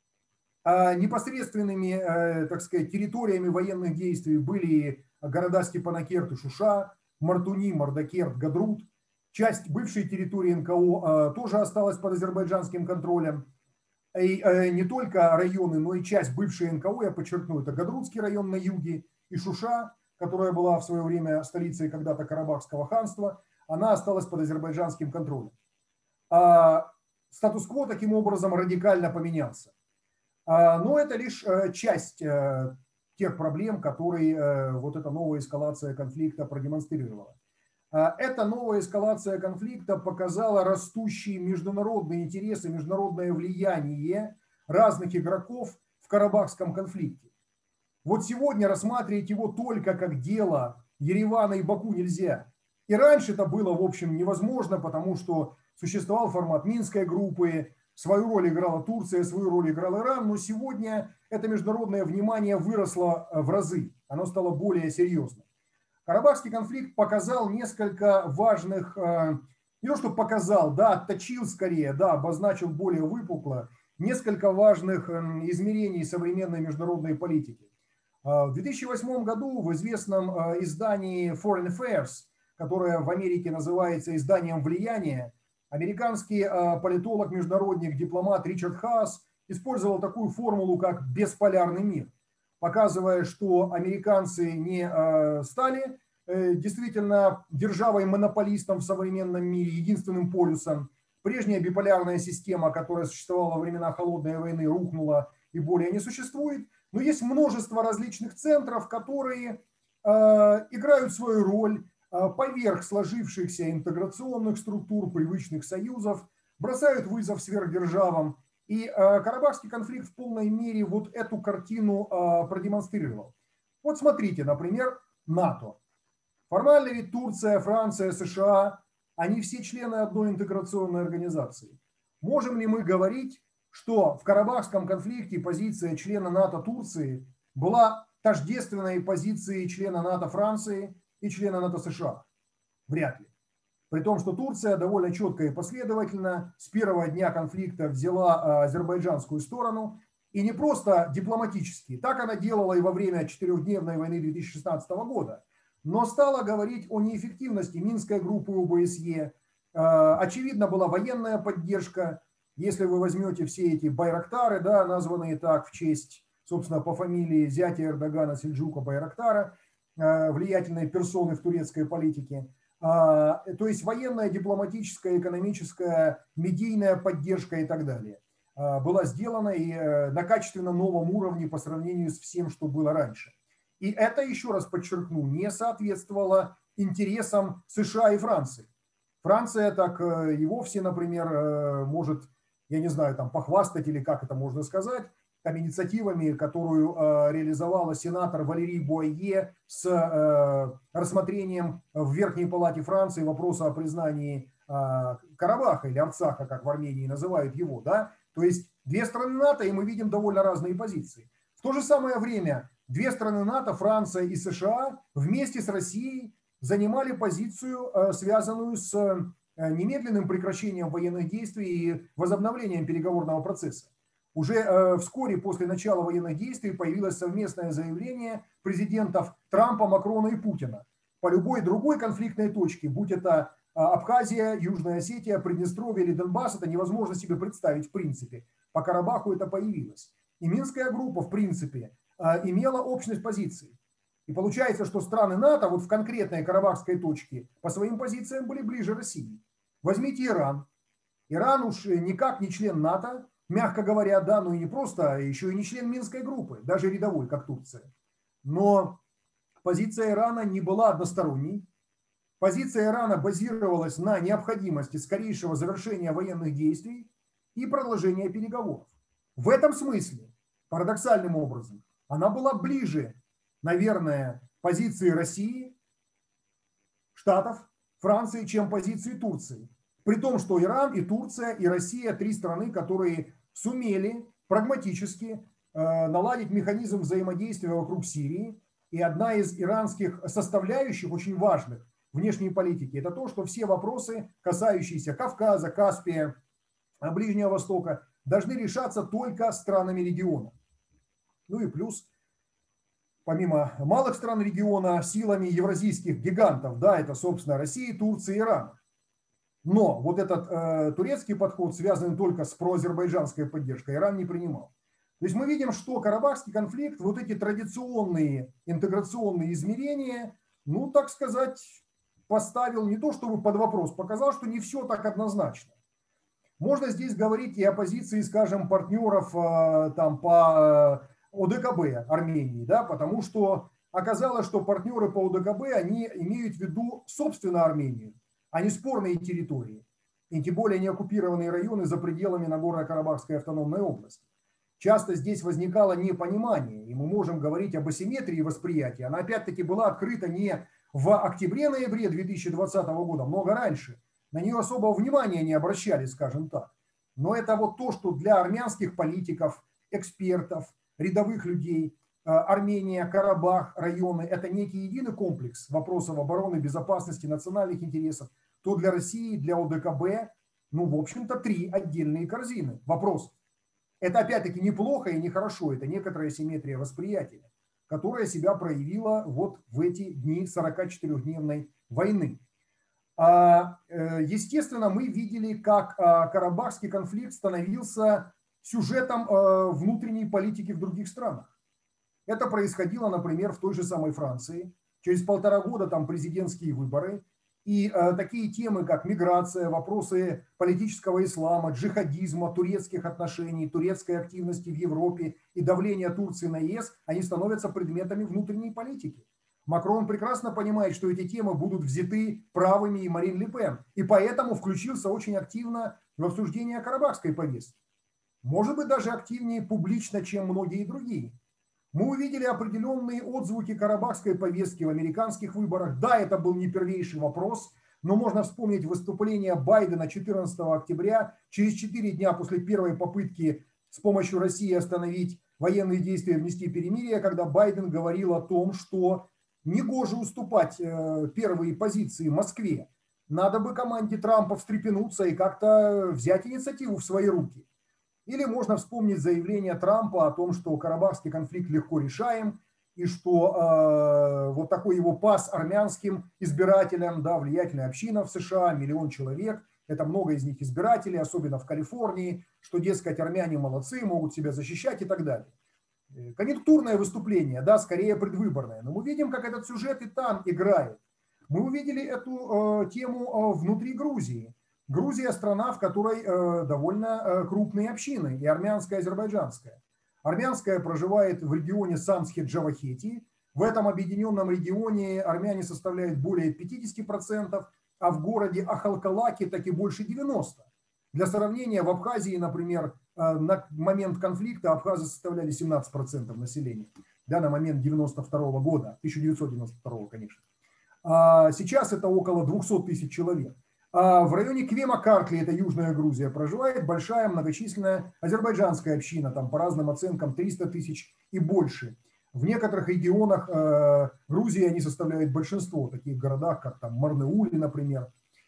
А непосредственными, э, так сказать, территориями военных действий были города Степанакерт и Шуша, Мартуни, Мардакерт, Гадрут. Часть бывшей территории эн ка о э, тоже осталась под азербайджанским контролем. И э, не только районы, но и часть бывшей эн ка о, я подчеркну, это Гадрутский район на юге и Шуша, которая была в свое время столицей когда-то Карабахского ханства, она осталась под азербайджанским контролем. А статус-кво таким образом радикально поменялся. А, но это лишь э, часть э, тех проблем, которые э, вот эта новая эскалация конфликта продемонстрировала. Эта новая эскалация конфликта показала растущие международные интересы, международное влияние разных игроков в Карабахском конфликте. Вот сегодня рассматривать его только как дело Еревана и Баку нельзя. И раньше это было, в общем, невозможно, потому что существовал формат Минской группы, свою роль играла Турция, свою роль играл Иран, но сегодня это международное внимание выросло в разы, оно стало более серьезным. Карабахский конфликт показал несколько важных, не то что показал, да, отточил скорее, да, обозначил более выпукло несколько важных измерений современной международной политики. В две тысячи восьмом году в известном издании Foreign Affairs, которое в Америке называется изданием влияния, американский политолог, международник, дипломат Ричард Хаас использовал такую формулу, как «бесполярный мир», показывая, что американцы не стали действительно державой-монополистом в современном мире, единственным полюсом. Прежняя биполярная система, которая существовала во времена Холодной войны, рухнула и более не существует. Но есть множество различных центров, которые играют свою роль поверх сложившихся интеграционных структур, привычных союзов, бросают вызов сверхдержавам. И Карабахский конфликт в полной мере вот эту картину продемонстрировал. Вот смотрите, например, НАТО. Формально ведь Турция, Франция, США, они все члены одной интеграционной организации. Можем ли мы говорить, что в Карабахском конфликте позиция члена НАТО Турции была тождественной позиции члена НАТО Франции и члена НАТО США? Вряд ли. При том, что Турция довольно четко и последовательно с первого дня конфликта взяла азербайджанскую сторону, и не просто дипломатически. Так она делала и во время четырехдневной войны две тысячи шестнадцатого года, но стала говорить о неэффективности Минской группы о бэ эс е. Очевидно, была военная поддержка. Если вы возьмете все эти байрактары, да, названные так в честь, собственно, по фамилии зятя Эрдогана Сельджука Байрактара, влиятельные персоны в турецкой политике, то есть военная, дипломатическая, экономическая, медийная поддержка и так далее, была сделана и на качественно новом уровне по сравнению с всем, что было раньше. И это, еще раз подчеркну, не соответствовало интересам США и Франции. Франция так и вовсе, например, может, я не знаю, там похвастать или как это можно сказать, там инициативами, которую э, реализовала сенатор Валерий Буайе с э, рассмотрением в Верхней Палате Франции вопроса о признании э, Карабаха или Арцаха, как в Армении называют его, да, то есть две страны НАТО, и мы видим довольно разные позиции. В то же самое время две страны НАТО, Франция и США, вместе с Россией занимали позицию, э, связанную с э, немедленным прекращением военных действий и возобновлением переговорного процесса. Уже э, вскоре после начала военных действий появилось совместное заявление президентов Трампа, Макрона и Путина. По любой другой конфликтной точке, будь это э, Абхазия, Южная Осетия, Приднестровье или Донбасс, это невозможно себе представить в принципе. По Карабаху это появилось. И Минская группа в принципе э, имела общность позиций. И получается, что страны НАТО вот в конкретной карабахской точке по своим позициям были ближе России. Возьмите Иран. Иран уж никак не член НАТО, мягко говоря, да, ну и не просто, еще и не член Минской группы, даже рядовой, как Турция. Но позиция Ирана не была односторонней. Позиция Ирана базировалась на необходимости скорейшего завершения военных действий и продолжения переговоров. В этом смысле, парадоксальным образом, она была ближе, наверное, позиции России, Штатов, Франции, чем позиции Турции. При том, что Иран и Турция и Россия – три страны, которые сумели прагматически э, наладить механизм взаимодействия вокруг Сирии. И одна из иранских составляющих, очень важных внешней политики, это то, что все вопросы, касающиеся Кавказа, Каспия, Ближнего Востока, должны решаться только странами региона. Ну и плюс, помимо малых стран региона, силами евразийских гигантов, да, это, собственно, Россия, Турция, Иран. Но вот этот э, турецкий подход, связанный только с проазербайджанской поддержкой, Иран не принимал. То есть мы видим, что карабахский конфликт, вот эти традиционные интеграционные измерения, ну, так сказать, поставил не то чтобы под вопрос, показал, что не все так однозначно. Можно здесь говорить и о позиции, скажем, партнеров э, там, по О Дэ Ка Бэ Армении, да, потому что оказалось, что партнеры по О Дэ Ка Бэ, они имеют в виду, собственно, Армению, а не спорные территории, и тем более не оккупированные районы за пределами Нагорно-Карабахской автономной области. Часто здесь возникало непонимание, и мы можем говорить об асимметрии восприятия. Она опять-таки была открыта не в октябре-ноябре две тысячи двадцатого года, много раньше. На нее особого внимания не обращали, скажем так. Но это вот то, что для армянских политиков, экспертов, рядовых людей, Армения, Карабах, районы – это некий единый комплекс вопросов обороны, безопасности, национальных интересов, то для России, для О Дэ Ка Бэ, ну, в общем-то, три отдельные корзины вопросов. Это, опять-таки, неплохо и нехорошо, это некоторая симметрия восприятия, которая себя проявила вот в эти дни сорокачетырёхдневной войны. Естественно, мы видели, как карабахский конфликт становился сюжетом внутренней политики в других странах. Это происходило, например, в той же самой Франции. Через полтора года там президентские выборы. И э, такие темы, как миграция, вопросы политического ислама, джихадизма, турецких отношений, турецкой активности в Европе и давления Турции на Е С, они становятся предметами внутренней политики. Макрон прекрасно понимает, что эти темы будут взяты правыми и Марин Ле Пен. И поэтому включился очень активно в обсуждение карабахской повестки. Может быть, даже активнее публично, чем многие другие. Мы увидели определенные отзвуки карабахской повестки в американских выборах. Да, это был не первейший вопрос, но можно вспомнить выступление Байдена четырнадцатого октября, через четыре дня после первой попытки с помощью России остановить военные действия, внести перемирие, когда Байден говорил о том, что негоже уступать первые позиции Москве. Надо бы команде Трампа встрепенуться и как-то взять инициативу в свои руки. Или можно вспомнить заявление Трампа о том, что карабахский конфликт легко решаем, и что э, вот такой его пас армянским избирателям, да, влиятельная община в С Ш А, миллион человек, это много из них избирателей, особенно в Калифорнии, что, дескать, армяне молодцы, могут себя защищать и так далее. Конъюнктурное выступление, да, скорее предвыборное, но мы видим, как этот сюжет и там играет. Мы увидели эту тему внутри Грузии. Грузия – страна, в которой довольно крупные общины, и армянская, и азербайджанская. Армянская проживает в регионе Самсхет-Джавахетии. В этом объединенном регионе армяне составляют более пятидесяти процентов, а в городе Ахалкалаке так и больше девяноста процентов. Для сравнения, в Абхазии, например, на момент конфликта абхазы составляли семнадцать процентов населения. Да, на момент девяносто второго года, тысяча девятьсот девяносто второго, конечно. А сейчас это около двухсот тысяч человек. А в районе Квема-Картли, это Южная Грузия, проживает большая многочисленная азербайджанская община, там по разным оценкам триста тысяч и больше. В некоторых регионах э, Грузии они составляют большинство, в таких городах, как там Марнеули, например.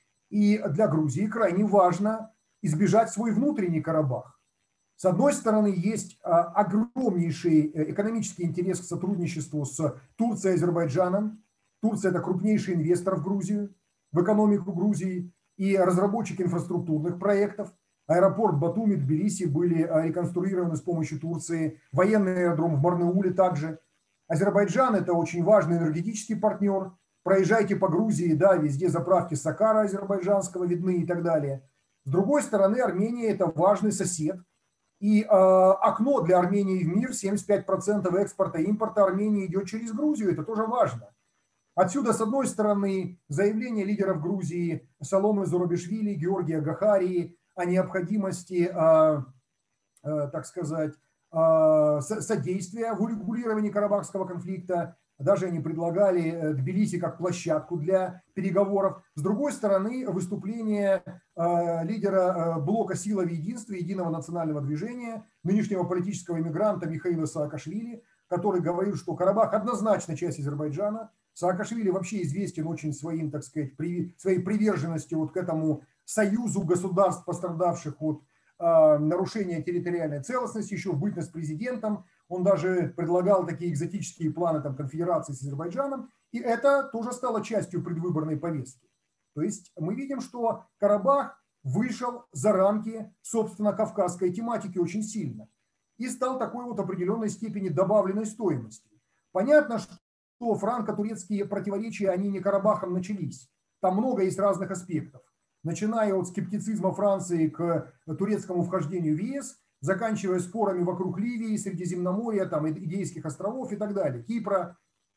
И для Грузии крайне важно избежать свой внутренний Карабах. С одной стороны, есть э, огромнейший экономический интерес к сотрудничеству с Турцией и Азербайджаном. Турция – это крупнейший инвестор в Грузию, в экономику Грузии и разработчик инфраструктурных проектов. Аэропорт Батуми, Тбилиси были реконструированы с помощью Турции. Военный аэродром в Марнеуле также. Азербайджан – это очень важный энергетический партнер. Проезжайте по Грузии, да, везде заправки Сакара азербайджанского видны и так далее. С другой стороны, Армения – это важный сосед. И э, окно для Армении в мир, семьдесят пять процентов экспорта и импорта Армении идет через Грузию. Это тоже важно. Отсюда, с одной стороны, заявление лидеров Грузии Саломы Зурабишвили, Георгия Гахарии о необходимости, э, э, так сказать, э, содействия в урегулировании Карабахского конфликта. Даже они предлагали Тбилиси как площадку для переговоров. С другой стороны, выступление э, лидера блока «Сила в единстве» Единого национального движения, нынешнего политического иммигранта Михаила Саакашвили, который говорил, что Карабах однозначно часть Азербайджана. Саакашвили вообще известен очень своим, так сказать, при, своей приверженностью вот к этому союзу государств, пострадавших от э, нарушения территориальной целостности, еще в бытность президентом. Он даже предлагал такие экзотические планы там, конфедерации с Азербайджаном. И это тоже стало частью предвыборной повестки. То есть мы видим, что Карабах вышел за рамки, собственно, кавказской тематики очень сильно. И стал такой вот определенной степени добавленной стоимости. Понятно, что что франко-турецкие противоречия, они не Карабахом начались. Там много есть разных аспектов. Начиная от скептицизма Франции к турецкому вхождению в ЕС, заканчивая спорами вокруг Ливии, Средиземноморья, там, Идейских островов и так далее, Кипра.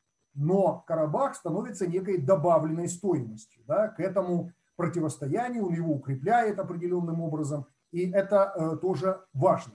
Но Карабах становится некой добавленной стоимостью, да, к этому противостоянию, он его укрепляет определенным образом, и это э, тоже важно.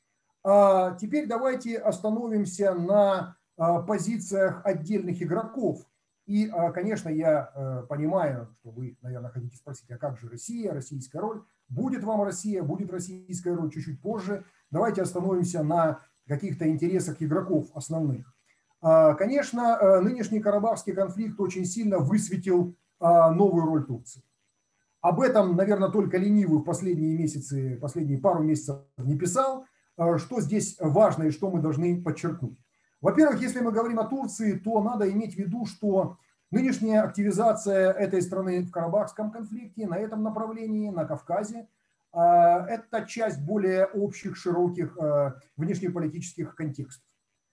А теперь давайте остановимся на позициях отдельных игроков. И, конечно, я понимаю, что вы, наверное, хотите спросить, а как же Россия, российская роль? Будет вам Россия, будет российская роль чуть-чуть позже. Давайте остановимся на каких-то интересах игроков основных. Конечно, нынешний Карабахский конфликт очень сильно высветил новую роль Турции. Об этом, наверное, только ленивый в последние месяцы, последние пару месяцев не писал. Что здесь важно и что мы должны подчеркнуть? Во-первых, если мы говорим о Турции, то надо иметь в виду, что нынешняя активизация этой страны в Карабахском конфликте, на этом направлении, на Кавказе, это часть более общих, широких внешнеполитических контекстов.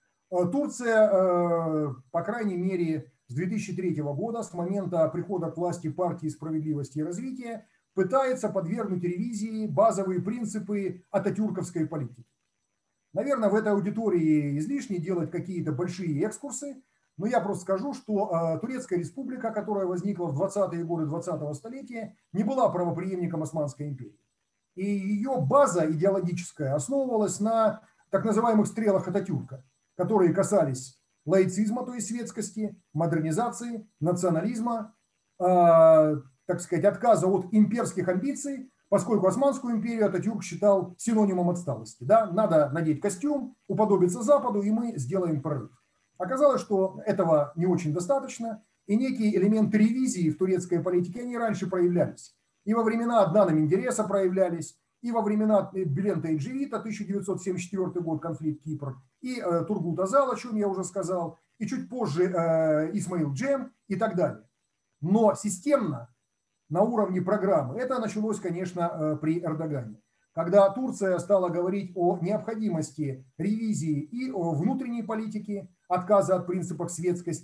Турция, по крайней мере, с две тысячи третьего года, с момента прихода к власти партии «Справедливости и развития», пытается подвергнуть ревизии базовые принципы ататюрковской политики. Наверное, в этой аудитории излишне делать какие-то большие экскурсы, но я просто скажу, что э, Турецкая республика, которая возникла в двадцатые годы двадцатого столетия, не была правопреемником Османской империи. И ее база идеологическая основывалась на так называемых стрелах Ататюрка, которые касались лаицизма, то есть светскости, модернизации, национализма, э, так сказать, отказа от имперских амбиций, поскольку Османскую империю Ататюрк считал синонимом отсталости. Да? Надо надеть костюм, уподобиться Западу, и мы сделаем прорыв. Оказалось, что этого не очень достаточно, и некие элементы ревизии в турецкой политике, они раньше проявлялись. И во времена Аднана Менделеса проявлялись, и во времена Бülent Эйджевита, тысяча девятьсот семьдесят четвёртый год, конфликт Кипр, и э, Тургут Азал, о чем я уже сказал, и чуть позже э, Исмаил Джем и так далее. Но системно, на уровне программы. Это началось, конечно, при Эрдогане, когда Турция стала говорить о необходимости ревизии и о внутренней политике, отказа от принципов светскости,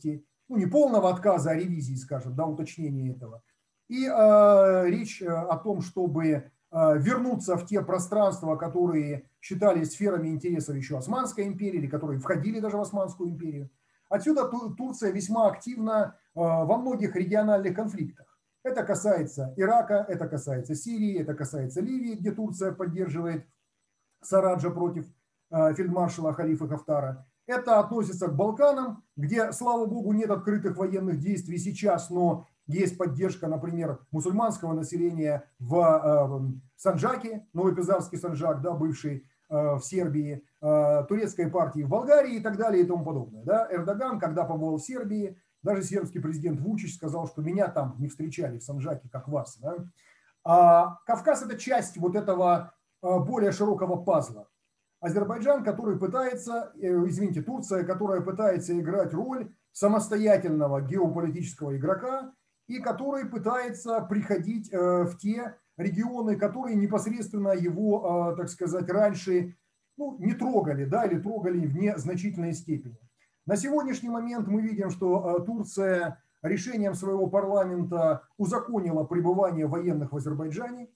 ну, не полного отказа, а ревизии, скажем, да, уточнения этого. И э, речь о том, чтобы э, вернуться в те пространства, которые считались сферами интересов еще Османской империи, или которые входили даже в Османскую империю. Отсюда Турция весьма активна э, во многих региональных конфликтах. Это касается Ирака, это касается Сирии, это касается Ливии, где Турция поддерживает Сараджа против э, фельдмаршала Халифа Хафтара. Это относится к Балканам, где, слава богу, нет открытых военных действий сейчас, но есть поддержка, например, мусульманского населения в э, Санджаке, Новопизарский Санджак, да, бывший э, в Сербии, э, турецкой партии в Болгарии и так далее и тому подобное. Да. Эрдоган, когда побывал в Сербии, даже сербский президент Вучич сказал, что меня там не встречали в Санджаке, как вас. Да. А Кавказ – это часть вот этого э, более широкого пазла. Азербайджан, который пытается, извините, Турция, которая пытается играть роль самостоятельного геополитического игрока и который пытается приходить в те регионы, которые непосредственно его, так сказать, раньше ну, не трогали, да, или трогали в незначительной степени. На сегодняшний момент мы видим, что Турция решением своего парламента узаконила пребывание военных в Азербайджане.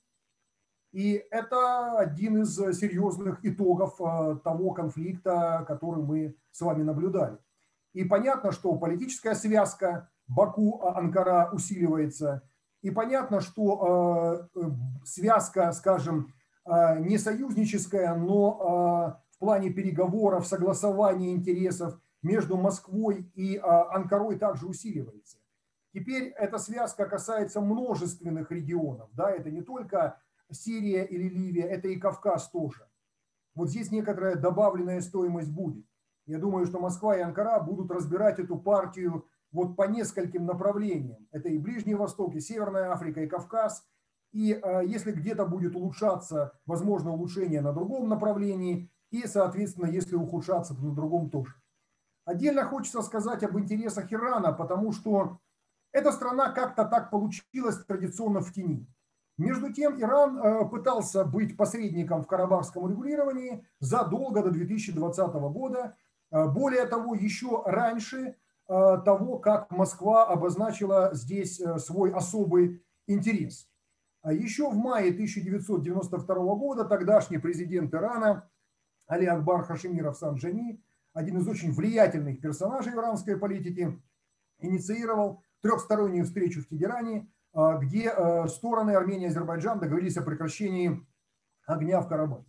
И это один из серьезных итогов того конфликта, который мы с вами наблюдали. И понятно, что политическая связка Баку-Анкара усиливается. И понятно, что связка, скажем, не союзническая, но в плане переговоров, согласования интересов между Москвой и Анкарой также усиливается. Теперь эта связка касается множественных регионов. Да? Это не только Сирия или Ливия, это и Кавказ тоже. Вот здесь некоторая добавленная стоимость будет. Я думаю, что Москва и Анкара будут разбирать эту партию вот по нескольким направлениям. Это и Ближний Восток, и Северная Африка, и Кавказ. И э, если где-то будет улучшаться, возможно, улучшение на другом направлении, и, соответственно, если ухудшаться, то на другом тоже. Отдельно хочется сказать об интересах Ирана, потому что эта страна как-то так получилась традиционно в тени. Между тем, Иран пытался быть посредником в карабахском урегулировании задолго до две тысячи двадцатого года. Более того, еще раньше того, как Москва обозначила здесь свой особый интерес. Еще в мае тысяча девятьсот девяносто второго года тогдашний президент Ирана Али Акбар Хашемиров Санджани, один из очень влиятельных персонажей иранской политики, инициировал трехстороннюю встречу в Тегеране, где стороны Армения и Азербайджан договорились о прекращении огня в Карабахе.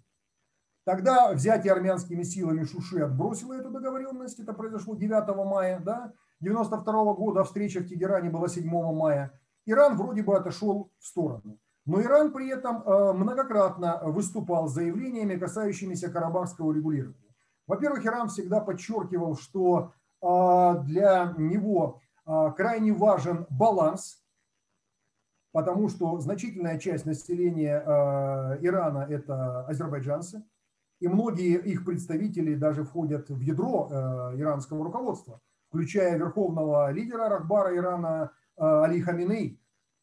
Тогда взятие армянскими силами Шуши отбросило эту договоренность, это произошло девятого мая, да? девяносто второго года, встреча в Тегеране была седьмого мая. Иран вроде бы отошел в сторону. Но Иран при этом многократно выступал с заявлениями, касающимися карабахского регулирования. Во-первых, Иран всегда подчеркивал, что для него крайне важен баланс, потому что значительная часть населения э, Ирана – это азербайджанцы, и многие их представители даже входят в ядро э, иранского руководства, включая верховного лидера Рахбара Ирана э, Али Хаминеи.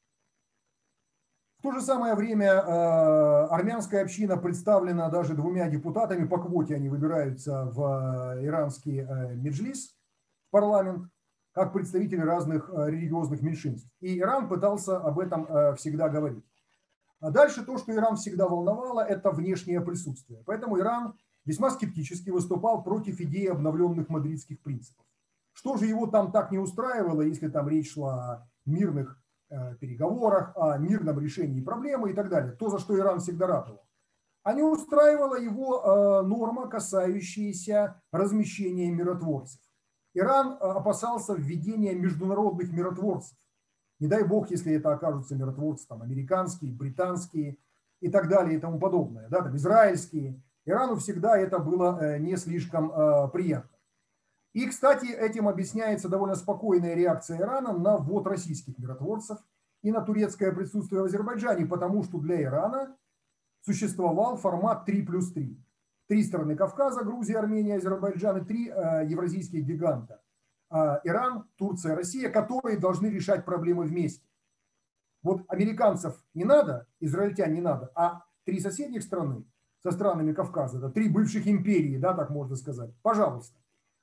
В то же самое время э, армянская община представлена даже двумя депутатами, по квоте они выбираются в э, иранский э, меджлис, парламент, как представители разных религиозных меньшинств. И Иран пытался об этом всегда говорить. А дальше то, что Иран всегда волновало, это внешнее присутствие. Поэтому Иран весьма скептически выступал против идеи обновленных мадридских принципов. Что же его там так не устраивало, если там речь шла о мирных переговорах, о мирном решении проблемы и так далее. То, за что Иран всегда ратовал. А не устраивала его норма, касающаяся размещения миротворцев. Иран опасался введения международных миротворцев. Не дай бог, если это окажутся миротворцы там, американские, британские и так далее и тому подобное, да, там, израильские. Ирану всегда это было не слишком э, приятно. И, кстати, этим объясняется довольно спокойная реакция Ирана на ввод российских миротворцев и на турецкое присутствие в Азербайджане, потому что для Ирана существовал формат три плюс три. Три страны Кавказа, Грузия, Армения, Азербайджан и три э, евразийских гиганта. Э, Иран, Турция, Россия, которые должны решать проблемы вместе. Вот американцев не надо, израильтян не надо, а три соседних страны со странами Кавказа, это три бывших империи, да, так можно сказать, пожалуйста.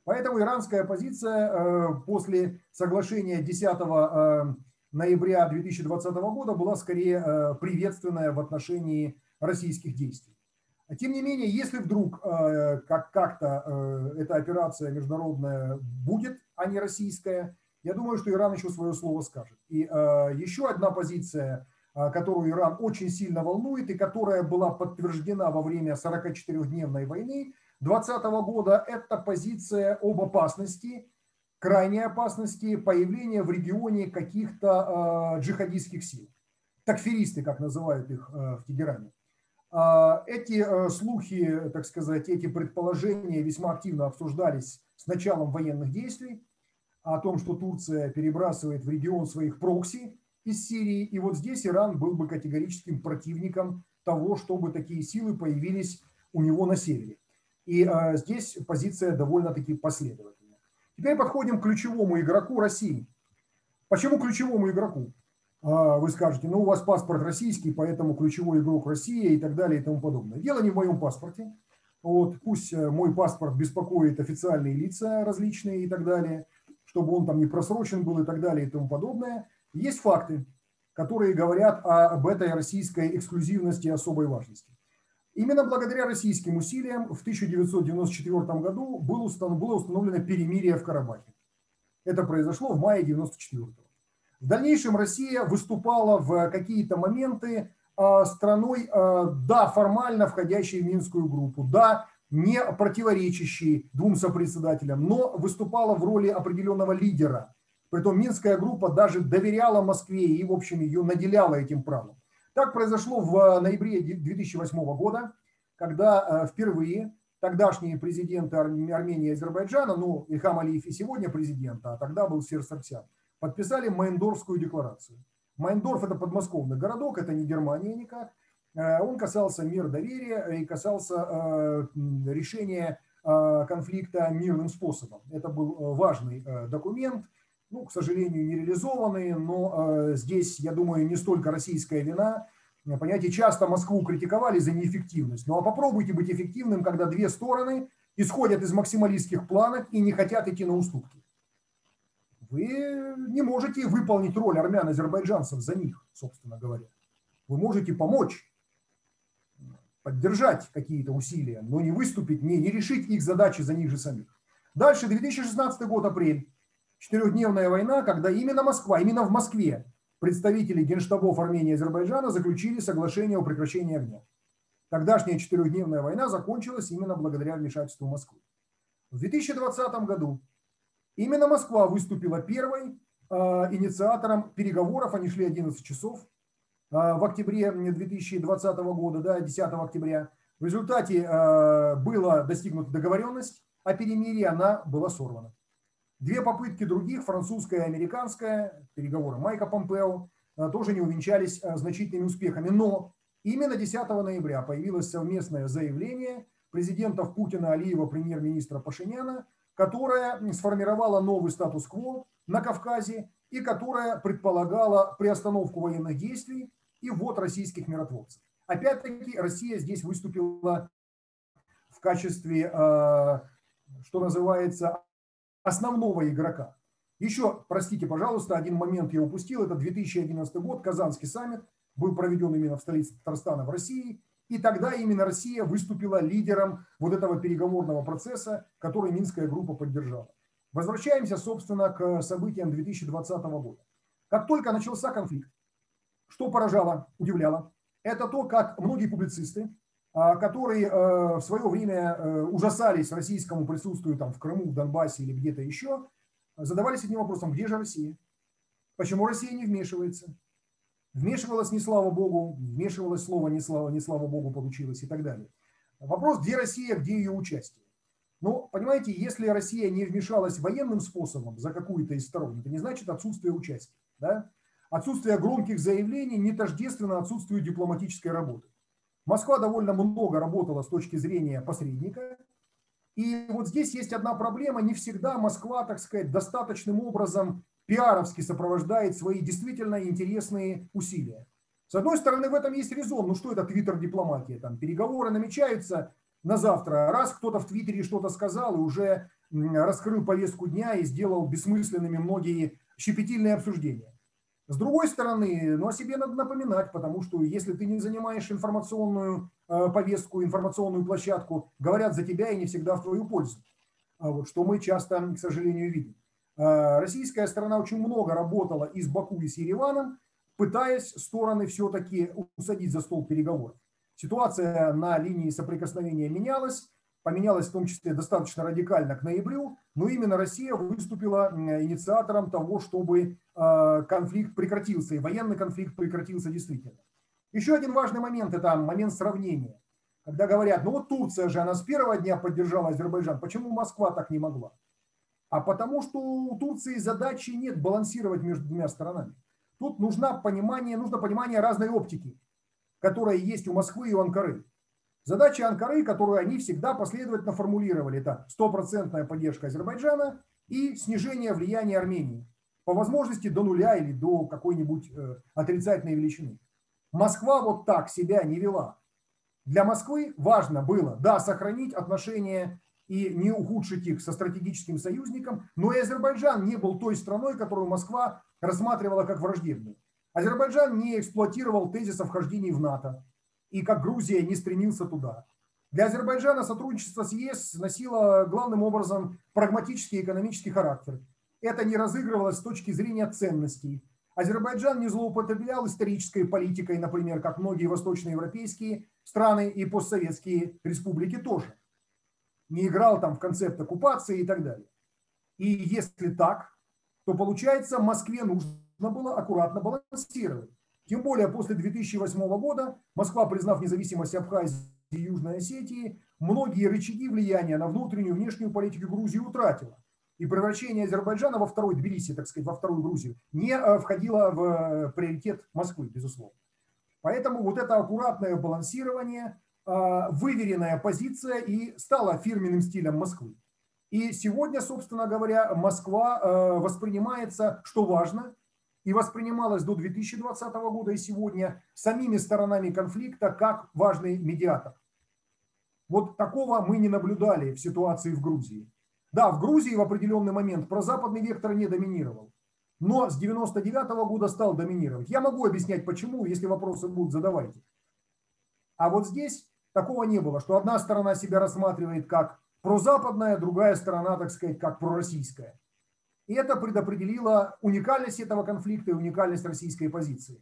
Поэтому иранская позиция после соглашения десятого ноября две тысячи двадцатого года была скорее приветственная в отношении российских действий. Тем не менее, если вдруг как- как-то эта операция международная будет, а не российская, я думаю, что Иран еще свое слово скажет. И еще одна позиция, которую Иран очень сильно волнует и которая была подтверждена во время сорокачетырёхдневной войны двадцатого года, это позиция об опасности, крайней опасности появления в регионе каких-то э, джихадистских сил. Такфиристы, как называют их э, в Тегеране. Э, эти э, слухи, так сказать, эти предположения весьма активно обсуждались с началом военных действий о том, что Турция перебрасывает в регион своих прокси из Сирии. И вот здесь Иран был бы категорическим противником того, чтобы такие силы появились у него на севере. И а, здесь позиция довольно-таки последовательная. Теперь подходим к ключевому игроку России. Почему ключевому игроку? А, вы скажете, ну у вас паспорт российский, поэтому ключевой игрок Россия и так далее и тому подобное. Дело не в моем паспорте. Вот, пусть мой паспорт беспокоит официальные лица различные и так далее, чтобы он там не просрочен был и так далее и тому подобное. Есть факты, которые говорят об этой российской эксклюзивности и особой важности. Именно благодаря российским усилиям в тысяча девятьсот девяносто четвёртом году было установлено перемирие в Карабахе. Это произошло в мае девяносто четвёртого. В дальнейшем Россия выступала в какие-то моменты страной, да, формально входящей в Минскую группу, да, не противоречащей двум сопредседателям, но выступала в роли определенного лидера. Притом Минская группа даже доверяла Москве и, в общем, ее наделяла этим правом. Так произошло в ноябре две тысячи восьмого года, когда впервые тогдашние президенты Армении и Азербайджана, ну, Ильхам Алиев и сегодня президент, а тогда был Серж Саргсян, подписали Майндорфскую декларацию. Майндорф – это подмосковный городок, это не Германия никак. Он касался мира, доверия и касался решения конфликта мирным способом. Это был важный документ, ну, к сожалению, не реализованный, но здесь, я думаю, не столько российская вина. Понимаете, часто Москву критиковали за неэффективность. Ну а попробуйте быть эффективным, когда две стороны исходят из максималистских планов и не хотят идти на уступки. Вы не можете выполнить роль армян-азербайджанцев за них, собственно говоря. Вы можете помочь, поддержать какие-то усилия, но не выступить, не, не решить их задачи за них же самих. Дальше, две тысячи шестнадцатый год, апрель. Четырехдневная война, когда именно Москва, именно в Москве представители генштабов Армении и Азербайджана заключили соглашение о прекращении огня. Тогдашняя четырехдневная война закончилась именно благодаря вмешательству Москвы. В две тысячи двадцатом году именно Москва выступила первой э, инициатором переговоров, они шли одиннадцать часов, э, в октябре две тысячи двадцатого года, да, десятого октября. В результате э, была достигнута договоренность о перемирии, она была сорвана. Две попытки других, французская и американская, переговоры Майка Помпео, тоже не увенчались значительными успехами. Но именно десятого ноября появилось совместное заявление президентов Путина, Алиева, премьер-министра Пашиняна, которое сформировало новый статус-кво на Кавказе и которое предполагало приостановку военных действий и ввод российских миротворцев. Опять-таки Россия здесь выступила в качестве, что называется, основного игрока. Еще, простите, пожалуйста, один момент я упустил. Это две тысячи одиннадцатый год, Казанский саммит был проведен именно в столице Татарстана, в России. И тогда именно Россия выступила лидером вот этого переговорного процесса, который Минская группа поддержала. Возвращаемся, собственно, к событиям две тысячи двадцатого года. Как только начался конфликт, что поражало, удивляло, это то, как многие публицисты, которые в свое время ужасались российскому присутствию там, в Крыму, в Донбассе или где-то еще, задавались одним вопросом: где же Россия? Почему Россия не вмешивается? Вмешивалась, не слава богу, вмешивалось слово, не слава, не слава богу получилось и так далее. Вопрос, где Россия, где ее участие? Ну, понимаете, если Россия не вмешалась военным способом за какую-то из сторон, это не значит отсутствие участия. Да? Отсутствие громких заявлений не тождественно отсутствию дипломатической работы. Москва довольно много работала с точки зрения посредника. И вот здесь есть одна проблема. Не всегда Москва, так сказать, достаточным образом пиаровски сопровождает свои действительно интересные усилия. С одной стороны, в этом есть резон. Ну что это твиттер-дипломатия? Там переговоры намечаются, на завтра. Раз кто-то в Твиттере что-то сказал и уже раскрыл повестку дня и сделал бессмысленными многие щепетильные обсуждения. С другой стороны, ну, о себе надо напоминать, потому что если ты не занимаешь информационную э, повестку, информационную площадку, говорят за тебя и не всегда в твою пользу. А вот что мы часто, к сожалению, видим. Э, российская сторона очень много работала и с Баку, и с Ереваном, пытаясь стороны все-таки усадить за стол переговоров. Ситуация на линии соприкосновения менялась, поменялась в том числе достаточно радикально к ноябрю, но именно Россия выступила инициатором того, чтобы конфликт прекратился, и военный конфликт прекратился действительно. Еще один важный момент – это момент сравнения. Когда говорят, ну вот Турция же, она с первого дня поддержала Азербайджан, почему Москва так не могла? А потому что у Турции задачи нет балансировать между двумя сторонами. Тут нужно понимание, нужно понимание разной оптики, которая есть у Москвы и у Анкары. Задача Анкары, которую они всегда последовательно формулировали, это стопроцентная поддержка Азербайджана и снижение влияния Армении. По возможности до нуля или до какой-нибудь э, отрицательной величины. Москва вот так себя не вела. Для Москвы важно было, да, сохранить отношения и не ухудшить их со стратегическим союзником, но и Азербайджан не был той страной, которую Москва рассматривала как враждебную. Азербайджан не эксплуатировал тезис о вхождении в НАТО. И как Грузия не стремился туда. Для Азербайджана сотрудничество с ЕС носило главным образом прагматический и экономический характер. Это не разыгрывалось с точки зрения ценностей. Азербайджан не злоупотреблял исторической политикой, например, как многие восточноевропейские страны и постсоветские республики тоже. Не играл там в концепт оккупации и так далее. И если так, то получается, Москве нужно было аккуратно балансировать. Тем более после две тысячи восьмого года Москва, признав независимость Абхазии и Южной Осетии, многие рычаги влияния на внутреннюю и внешнюю политику Грузии утратила. И превращение Азербайджана во второй Тбилиси, так сказать, во вторую Грузию, не входило в приоритет Москвы, безусловно. Поэтому вот это аккуратное балансирование, выверенная позиция и стала фирменным стилем Москвы. И сегодня, собственно говоря, Москва воспринимается, что важно, и воспринималась до две тысячи двадцатого года и сегодня самими сторонами конфликта как важный медиатор. Вот такого мы не наблюдали в ситуации в Грузии. Да, в Грузии в определенный момент прозападный вектор не доминировал, но с девяносто девятого года стал доминировать. Я могу объяснять почему, если вопросы будут, задавайте. А вот здесь такого не было, что одна сторона себя рассматривает как прозападная, другая сторона, так сказать, как пророссийская. И это предопределило уникальность этого конфликта и уникальность российской позиции.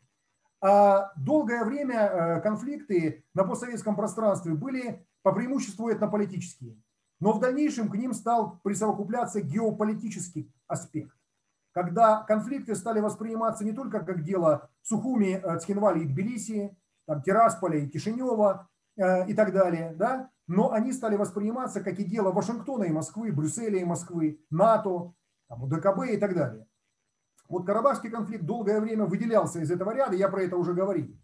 А долгое время конфликты на постсоветском пространстве были по преимуществу этнополитические. Но в дальнейшем к ним стал присовокупляться геополитический аспект. Когда конфликты стали восприниматься не только как дело Сухуми, Цхинвали и Тбилиси, там, Тирасполя и Кишинева э, и так далее, да? Но они стали восприниматься как и дело Вашингтона и Москвы, Брюсселя и Москвы, НАТО, там, ДКБ и так далее. Вот Карабахский конфликт долгое время выделялся из этого ряда, я про это уже говорил.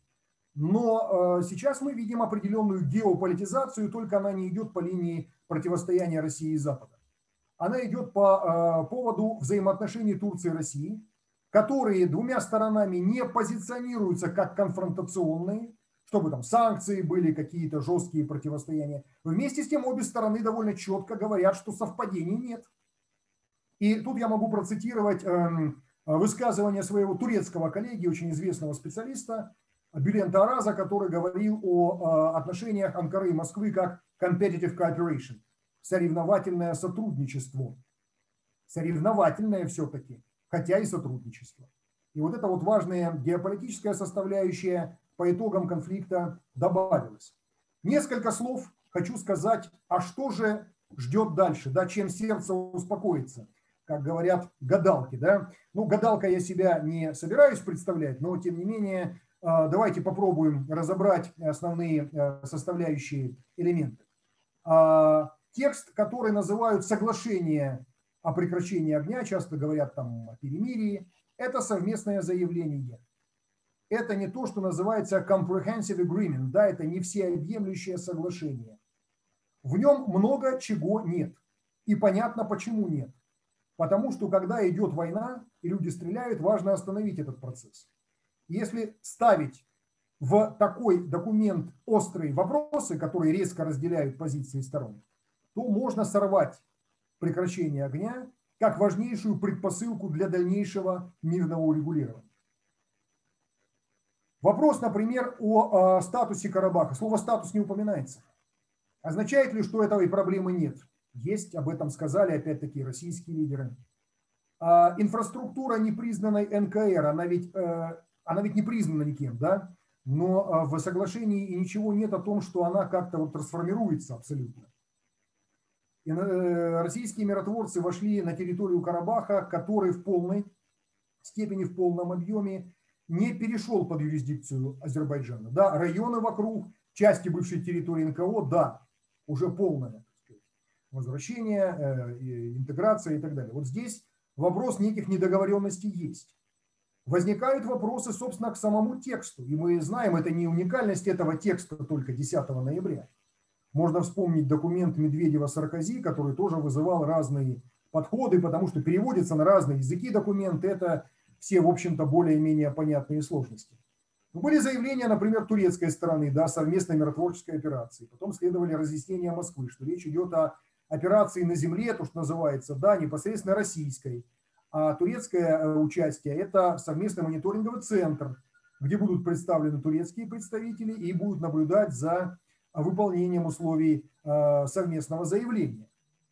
Но э, сейчас мы видим определенную геополитизацию, только она не идет по линии противостояния России и Запада. Она идет по э, поводу взаимоотношений Турции и России, которые двумя сторонами не позиционируются как конфронтационные, чтобы там санкции были, какие-то жесткие противостояния. Вместе с тем обе стороны довольно четко говорят, что совпадений нет. И тут я могу процитировать э, высказывание своего турецкого коллеги, очень известного специалиста, Бülent Arazа, который говорил о э, отношениях Анкары и Москвы как competitive cooperation, соревновательное сотрудничество. Соревновательное все-таки, хотя и сотрудничество. И вот эта вот важная геополитическая составляющая по итогам конфликта добавилась. Несколько слов хочу сказать, а что же ждет дальше, да, чем сердце успокоится. Как говорят гадалки, да. Ну, гадалка я себя не собираюсь представлять, но тем не менее давайте попробуем разобрать основные составляющие элементы. Текст, который называют соглашение о прекращении огня, часто говорят там о перемирии, это совместное заявление. Это не то, что называется comprehensive agreement, да, это не всеобъемлющее соглашение. В нем много чего нет. И понятно, почему нет. Потому что, когда идет война и люди стреляют, важно остановить этот процесс. Если ставить в такой документ острые вопросы, которые резко разделяют позиции сторон, то можно сорвать прекращение огня как важнейшую предпосылку для дальнейшего мирного урегулирования. Вопрос, например, о, о статусе Карабаха. Слово «статус» не упоминается. Означает ли, что этой проблемы нет? Есть, об этом сказали опять-таки российские лидеры. А, инфраструктура непризнанной эн ка эр, она ведь, э, она ведь не признана никем, да? Но в соглашении и ничего нет о том, что она как-то вот трансформируется абсолютно. И, э, российские миротворцы вошли на территорию Карабаха, который в полной степени, в полном объеме не перешел под юрисдикцию Азербайджана. Да, районы вокруг, части бывшей территории эн ка о, да, уже полное, так сказать, возвращение, э, интеграция и так далее. Вот здесь вопрос неких недоговоренностей есть. Возникают вопросы, собственно, к самому тексту. И мы знаем, это не уникальность этого текста только десятого ноября. Можно вспомнить документ Медведева-Саркози, который тоже вызывал разные подходы, потому что переводится на разные языки документы. Это все, в общем-то, более-менее понятные сложности. Но были заявления, например, турецкой стороны, да, совместной миротворческой операции. Потом следовали разъяснения Москвы, что речь идет о операции на земле, то, что называется, да, непосредственно российской. А турецкое участие – это совместный мониторинговый центр, где будут представлены турецкие представители и будут наблюдать за выполнением условий совместного заявления.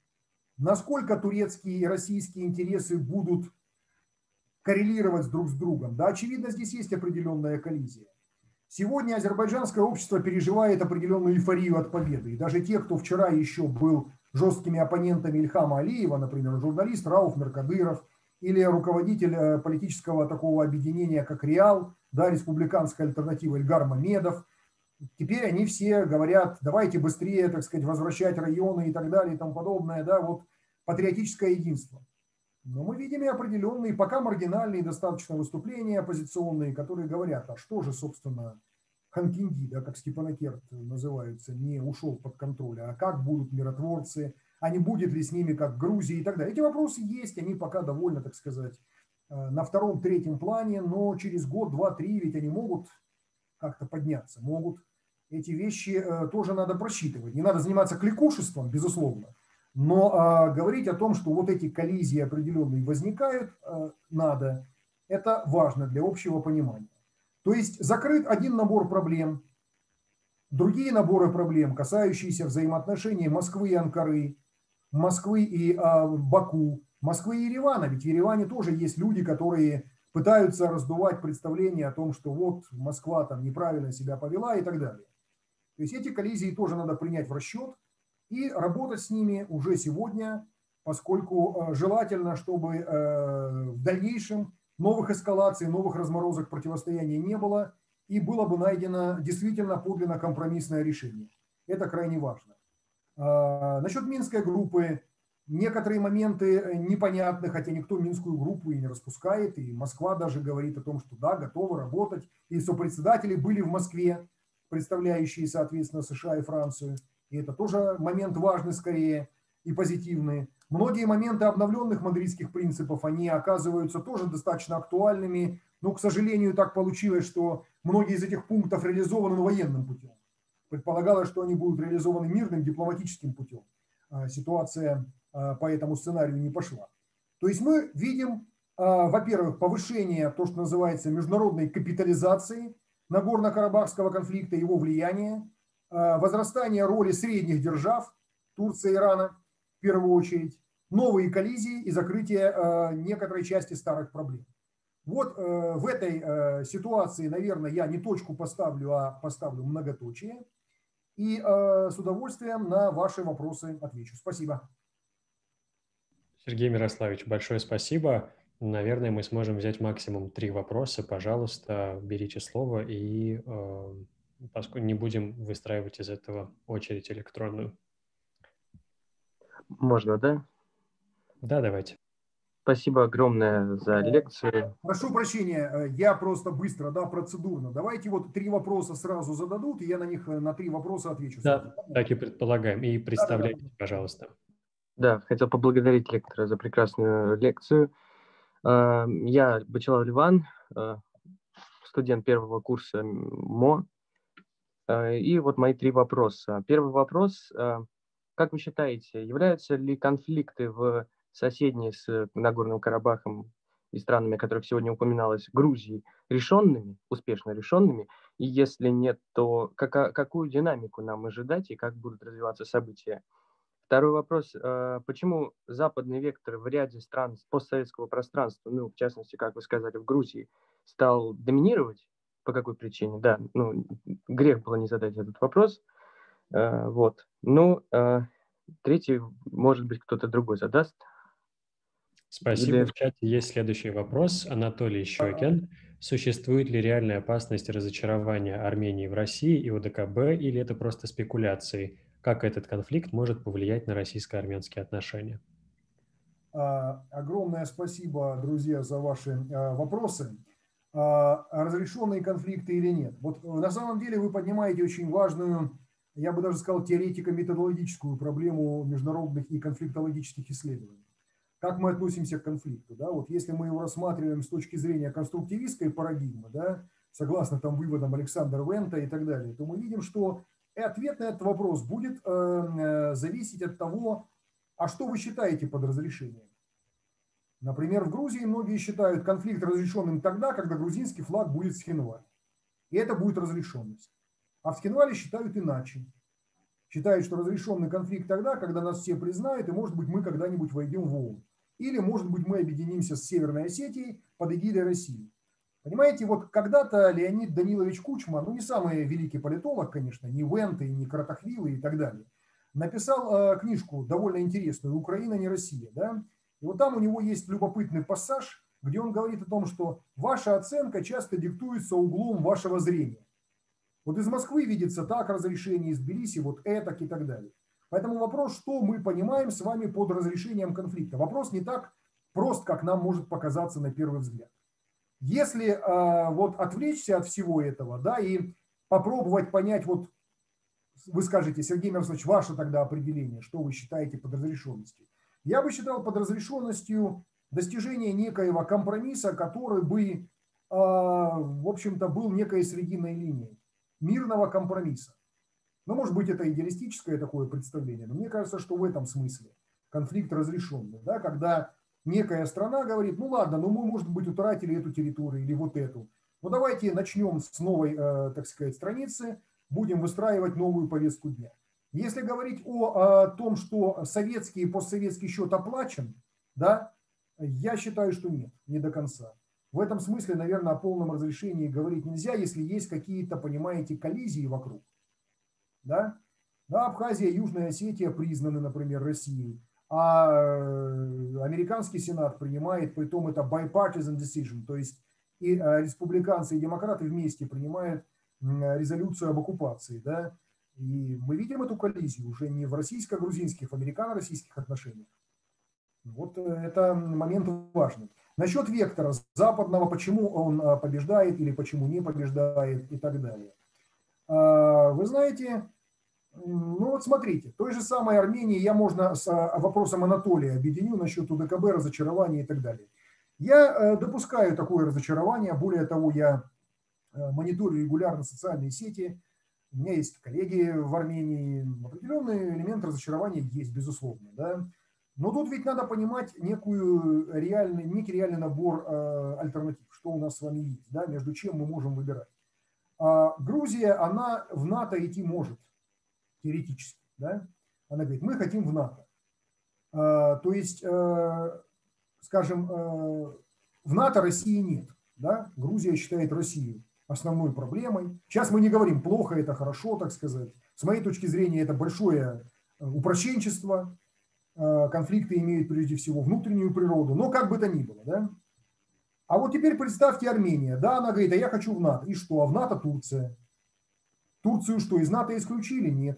Насколько турецкие и российские интересы будут коррелировать друг с другом? Да, очевидно, здесь есть определенная коллизия. Сегодня азербайджанское общество переживает определенную эйфорию от победы. И даже те, кто вчера еще был жесткими оппонентами Ильхама Алиева, например, журналист Рауф Меркадыров, или руководитель политического такого объединения, как РЕАЛ, да, республиканская альтернатива Ильгар Мамедов. Теперь они все говорят, давайте быстрее, так сказать, возвращать районы и так далее и тому подобное, да, вот патриотическое единство. Но мы видим и определенные, пока маргинальные достаточно выступления оппозиционные, которые говорят, а что же, собственно, Ханкинди, да, как Степанакерт называются, не ушел под контроль, а как будут миротворцы, а не будет ли с ними, как в Грузии и так далее. Эти вопросы есть, они пока довольно, так сказать, на втором-третьем плане, но через год, два, три ведь они могут как-то подняться, могут. Эти вещи тоже надо просчитывать. Не надо заниматься кликушеством, безусловно, но а, говорить о том, что вот эти коллизии определенные возникают, а, надо. Это важно для общего понимания. То есть закрыт один набор проблем, другие наборы проблем, касающиеся взаимоотношений Москвы и Анкары, Москвы и а, Баку, Москвы и Еревана. Ведь в Ереване тоже есть люди, которые пытаются раздувать представление о том, что вот Москва там неправильно себя повела и так далее. То есть эти коллизии тоже надо принять в расчет и работать с ними уже сегодня, поскольку э, желательно, чтобы э, в дальнейшем новых эскалаций, новых разморозок противостояния не было и было бы найдено действительно подлинно компромиссное решение. Это крайне важно. Э, насчет Минской группы. Некоторые моменты непонятны, хотя никто Минскую группу и не распускает, и Москва даже говорит о том, что да, готовы работать. И сопредседатели были в Москве, представляющие, соответственно, США и Францию. И это тоже момент важный скорее и позитивный. Многие моменты обновленных мадридских принципов, они оказываются тоже достаточно актуальными. Но, к сожалению, так получилось, что многие из этих пунктов реализованы военным путем. Предполагалось, что они будут реализованы мирным дипломатическим путем. Ситуация по этому сценарию не пошла. То есть мы видим, во-первых, повышение, то, что называется, международной капитализации Нагорно-Карабахского конфликта, его влияния, возрастание роли средних держав, Турции и Ирана в первую очередь, новые коллизии и закрытие некоторой части старых проблем. Вот в этой ситуации, наверное, я не точку поставлю, а поставлю многоточие. И с удовольствием на ваши вопросы отвечу. Спасибо. Сергей Мирославович, большое спасибо. Наверное, мы сможем взять максимум три вопроса. Пожалуйста, берите слово и э, поскольку не будем выстраивать из этого очередь электронную. Можно, да? Да, давайте. Спасибо огромное за лекцию. Прошу прощения, я просто быстро, да, процедурно. Давайте вот три вопроса сразу зададут, и я на них на три вопроса отвечу. Да, так и предполагаем. И представляйте, да, да, да. Пожалуйста. Да, хотел поблагодарить лектора за прекрасную лекцию. Я Бачалов Ливан, студент первого курса МО. И вот мои три вопроса. Первый вопрос. Как вы считаете, являются ли конфликты в соседней с Нагорным Карабахом и странами, о которых сегодня упоминалось, Грузии, решенными, успешно решенными? И если нет, то как, какую динамику нам ожидать и как будут развиваться события? Второй вопрос. Почему западный вектор в ряде стран постсоветского пространства, ну, в частности, как вы сказали, в Грузии, стал доминировать? По какой причине? Да, ну, грех было не задать этот вопрос. Вот. Ну, третий, может быть, кто-то другой задаст. Спасибо. Или... В чате есть следующий вопрос. Анатолий Щекин. Существует ли реальная опасность разочарования Армении в России и ОДКБ, или это просто спекуляции? Как этот конфликт может повлиять на российско-армянские отношения? Огромное спасибо, друзья, за ваши вопросы. Разрешенные конфликты или нет? Вот на самом деле вы поднимаете очень важную, я бы даже сказал, теоретико-методологическую проблему международных и конфликтологических исследований. Как мы относимся к конфликту? Да? Вот если мы его рассматриваем с точки зрения конструктивистской парадигмы, да, согласно там выводам Александра Вента и так далее, то мы видим, что и ответ на этот вопрос будет э, зависеть от того, а что вы считаете под разрешением. Например, в Грузии многие считают конфликт разрешенным тогда, когда грузинский флаг будет в Схинвале. И это будет разрешенность. А в Схинвале считают иначе. Считают, что разрешенный конфликт тогда, когда нас все признают, и, может быть, мы когда-нибудь войдем в ООН. Или, может быть, мы объединимся с Северной Осетией под эгидой России. Понимаете, вот когда-то Леонид Данилович Кучма, ну не самый великий политолог, конечно, не Венты, не Кратахвилы и так далее, написал э, книжку довольно интересную «Украина не Россия». Да? И вот там у него есть любопытный пассаж, где он говорит о том, что ваша оценка часто диктуется углом вашего зрения. Вот из Москвы видится так разрешение, из Тбилиси вот этак и так далее. Поэтому вопрос, что мы понимаем с вами под разрешением конфликта. Вопрос не так прост, как нам может показаться на первый взгляд. Если э, вот отвлечься от всего этого, да, и попробовать понять, вот вы скажете, Сергей Мирославович, ваше тогда определение, что вы считаете под разрешенностью. Я бы считал под разрешенностью достижение некоего компромисса, который бы, э, в общем-то, был некой срединной линией, мирного компромисса. Ну, может быть, это идеалистическое такое представление, но мне кажется, что в этом смысле конфликт разрешенный, да, когда некая страна говорит, ну ладно, ну мы, может быть, утратили эту территорию или вот эту. Ну давайте начнем с новой, э, так сказать, страницы, будем выстраивать новую повестку дня. Если говорить о, о том, что советский и постсоветский счет оплачен, да, я считаю, что нет, не до конца. В этом смысле, наверное, о полном разрешении говорить нельзя, если есть какие-то, понимаете, коллизии вокруг. Да? Да, Абхазия и Южная Осетия признаны, например, Россией. А американский сенат принимает, притом это bipartisan decision, то есть и республиканцы, и демократы вместе принимают резолюцию об оккупации. Да? И мы видим эту коллизию уже не в российско-грузинских, в американо-российских отношениях. Вот это момент важный. Насчет вектора западного, почему он побеждает или почему не побеждает и так далее. Вы знаете... Ну вот смотрите, той же самой Армении я можно с вопросом Анатолия объединю насчет УДКБ, разочарования и так далее. Я допускаю такое разочарование, более того, я мониторю регулярно социальные сети, у меня есть коллеги в Армении, определенный элемент разочарования есть, безусловно. Да? Но тут ведь надо понимать некую реальный, некий реальный набор альтернатив, что у нас с вами есть, да? Между чем мы можем выбирать. Грузия, она в НАТО идти может. Теоретически, да? Она говорит, мы хотим в НАТО. А, то есть, а, скажем, а, в НАТО России нет, да? Грузия считает Россию основной проблемой. Сейчас мы не говорим плохо, это хорошо, так сказать. С моей точки зрения, это большое упрощенчество. А, конфликты имеют прежде всего внутреннюю природу, но как бы то ни было, да? А вот теперь представьте Армения, да, она говорит, а я хочу в НАТО. И что? А в НАТО Турция. Турцию что, из НАТО исключили? Нет.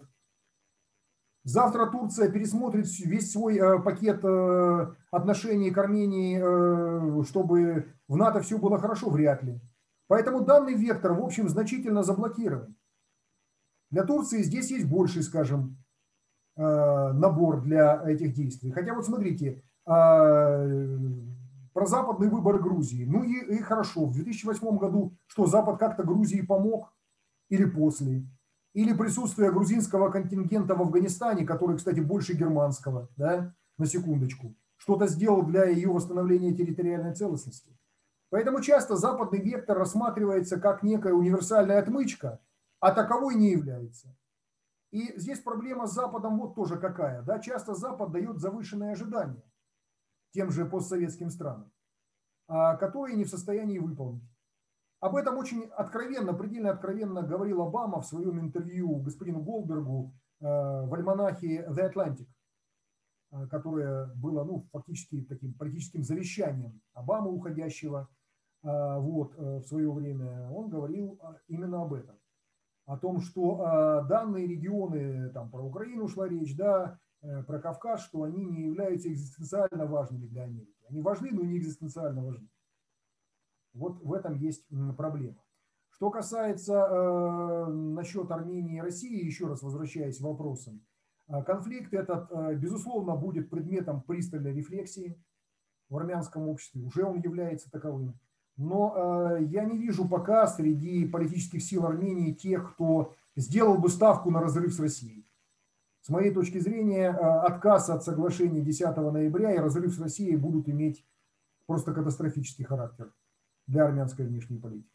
Завтра Турция пересмотрит весь свой э, пакет э, отношений к Армении, э, чтобы в НАТО все было хорошо, вряд ли. Поэтому данный вектор, в общем, значительно заблокирован. Для Турции здесь есть больший, скажем, э, набор для этих действий. Хотя вот смотрите, э, про западные выборы Грузии. Ну и, и хорошо, в две тысячи восьмом году что, Запад как-то Грузии помог? Или после? Или присутствие грузинского контингента в Афганистане, который, кстати, больше германского, да, на секундочку, что-то сделал для ее восстановления территориальной целостности. Поэтому часто западный вектор рассматривается как некая универсальная отмычка, а таковой не является. И здесь проблема с Западом вот тоже какая. Да? Часто Запад дает завышенные ожидания тем же постсоветским странам, которые не в состоянии выполнить. Об этом очень откровенно, предельно откровенно говорил Обама в своем интервью господину Голдбергу в альманахе The Atlantic, которое было, ну, фактически таким политическим завещанием Обамы уходящего вот, в свое время. Он говорил именно об этом. О том, что данные регионы, там про Украину шла речь, да, про Кавказ, что они не являются экзистенциально важными для Америки. Они важны, но не экзистенциально важны. Вот в этом есть проблема. Что касается э, насчет Армении и России, еще раз возвращаясь к вопросам, конфликт этот, э, безусловно, будет предметом пристальной рефлексии в армянском обществе. Уже он является таковым. Но э, я не вижу пока среди политических сил Армении тех, кто сделал бы ставку на разрыв с Россией. С моей точки зрения, э, отказ от соглашения десятого ноября и разрыв с Россией будут иметь просто катастрофический характер для армянской внешней политики.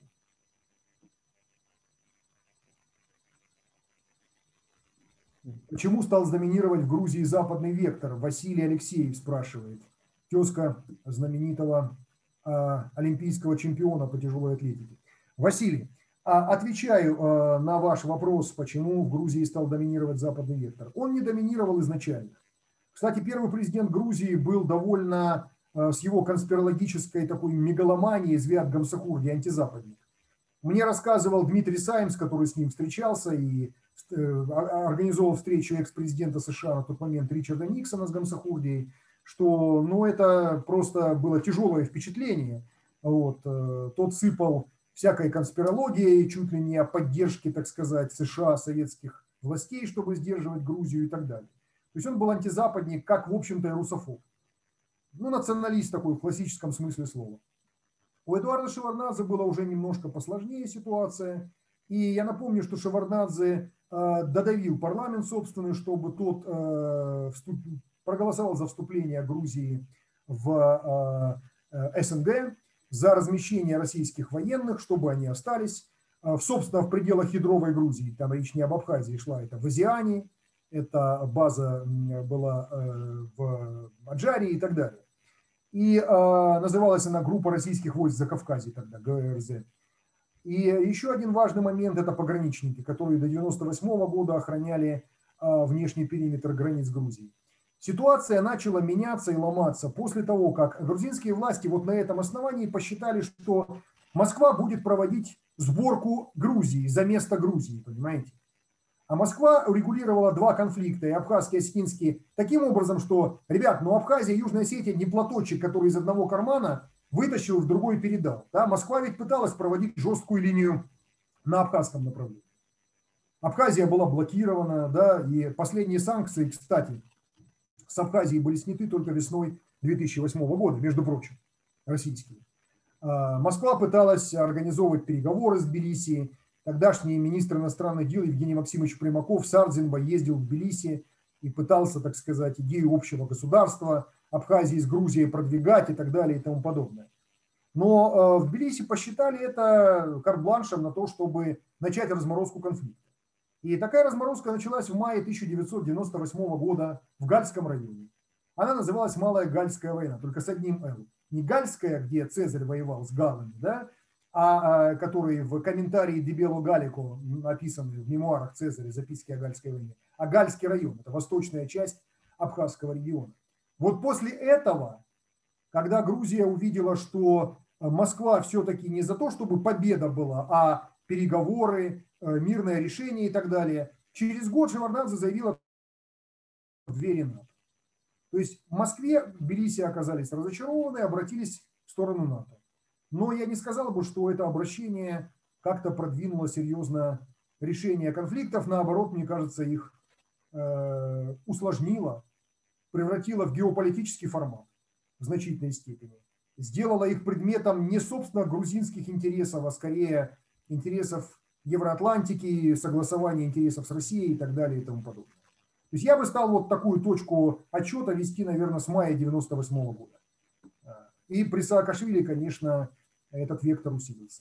Почему стал доминировать в Грузии западный вектор? Василий Алексеев спрашивает. Тезка знаменитого э, олимпийского чемпиона по тяжелой атлетике. Василий, э, отвечаю э, на ваш вопрос, почему в Грузии стал доминировать западный вектор. Он не доминировал изначально. Кстати, первый президент Грузии был довольно... с его конспирологической такой мегаломанией Звят Гамсахурди, антизападник. Мне рассказывал Дмитрий Саймс, который с ним встречался и организовал встречу экс-президента США на тот момент Ричарда Никсона с Гамсахурдией, что ну, это просто было тяжелое впечатление. Вот. Тот сыпал всякой конспирологией, чуть ли не о поддержке, так сказать, США, советских властей, чтобы сдерживать Грузию и так далее. То есть он был антизападник, как, в общем-то, и русофоб. Ну, националист такой в классическом смысле слова. У Эдуарда Шеварднадзе была уже немножко посложнее ситуация. И я напомню, что Шеварднадзе э, додавил парламент собственный, чтобы тот э, вступ... проголосовал за вступление Грузии в э, СНГ, за размещение российских военных, чтобы они остались. Э, собственно, в пределах ядровой Грузии, там речь не об Абхазии шла, это в Азиане, эта база была э, в Аджарии и так далее. И э, называлась она группа российских войск за Кавказе тогда, ГРЗ. И еще один важный момент – это пограничники, которые до девяносто восьмого года охраняли э, внешний периметр границ Грузии. Ситуация начала меняться и ломаться после того, как грузинские власти вот на этом основании посчитали, что Москва будет проводить сборку Грузии за место Грузии, понимаете? А Москва урегулировала два конфликта, и абхазский, и осетинский, таким образом, что, ребят, ну Абхазия и Южная Осетия не платочек, который из одного кармана вытащил, в другой передал. Да? Москва ведь пыталась проводить жесткую линию на абхазском направлении. Абхазия была блокирована, да, и последние санкции, кстати, с Абхазией были сняты только весной две тысячи восьмого года, между прочим, российские. Москва пыталась организовывать переговоры с Тбилиси. Тогдашний министр иностранных дел Евгений Максимович Примаков с Ардзинба ездил в Тбилиси и пытался, так сказать, идею общего государства Абхазии с Грузией продвигать и так далее и тому подобное. Но в Тбилиси посчитали это карт-бланшем на то, чтобы начать разморозку конфликта. И такая разморозка началась в мае тысяча девятьсот девяносто восьмого года в Гальском районе. Она называлась Малая Гальская война, только с одним «Л». Не Гальская, где Цезарь воевал с галлами, да, а, который в комментарии Дебело Галико, описанный в мемуарах Цезаря, записки о Гальской войне, а Гальский район, это восточная часть Абхазского региона. Вот после этого, когда Грузия увидела, что Москва все-таки не за то, чтобы победа была, а переговоры, мирное решение и так далее, через год Шеварднадзе заявила в двери НАТО. То есть в Москве, в Тбилиси оказались разочарованы, обратились в сторону НАТО. Но я не сказал бы, что это обращение как-то продвинуло серьезно решение конфликтов. Наоборот, мне кажется, их э, усложнило, превратило в геополитический формат в значительной степени. сделала их предметом не собственно грузинских интересов, а скорее интересов Евроатлантики, согласования интересов с Россией и так далее и тому подобное. То есть я бы стал вот такую точку отчета вести, наверное, с мая девяносто восьмого года. И при Саакашвили, конечно, этот вектор усилился.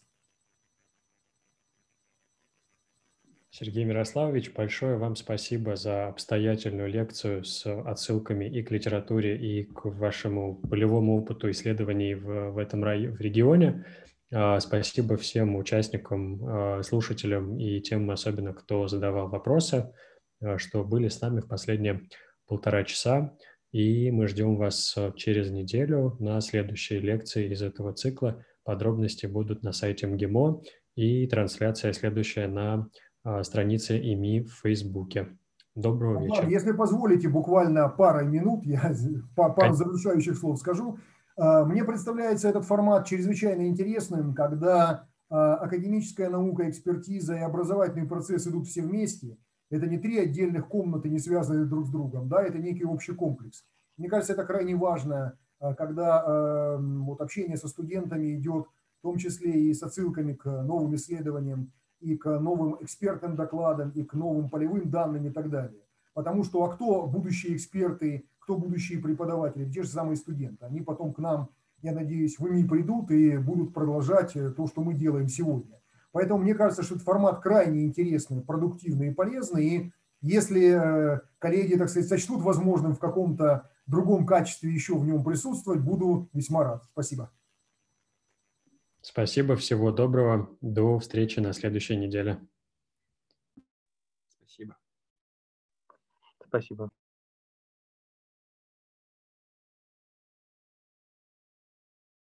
Сергей Мирославович, большое вам спасибо за обстоятельную лекцию с отсылками и к литературе, и к вашему полевому опыту исследований в, в этом рай, в регионе. Спасибо всем участникам, слушателям и тем, особенно кто задавал вопросы, что были с нами в последние полтора часа. И мы ждем вас через неделю на следующей лекции из этого цикла. Подробности будут на сайте МГИМО и трансляция следующая на странице ИМИ в Фейсбуке. Доброго вечера. Если позволите, буквально пара минут, я пару завершающих слов скажу. Мне представляется этот формат чрезвычайно интересным, когда академическая наука, экспертиза и образовательный процесс идут все вместе. Это не три отдельных комнаты, не связанные друг с другом, да, это некий общий комплекс. Мне кажется, это крайне важно, когда вот, общение со студентами идет, в том числе и с отсылками к новым исследованиям, и к новым экспертным докладам, и к новым полевым данным и так далее. Потому что а кто будущие эксперты, кто будущие преподаватели, те же самые студенты. Они потом к нам, я надеюсь, в ИМИ придут и будут продолжать то, что мы делаем сегодня. Поэтому мне кажется, что этот формат крайне интересный, продуктивный и полезный. И если коллеги, так сказать, сочтут возможным в каком-то другом качестве еще в нем присутствовать, буду весьма рад. Спасибо. Спасибо, всего доброго. До встречи на следующей неделе. Спасибо. Спасибо.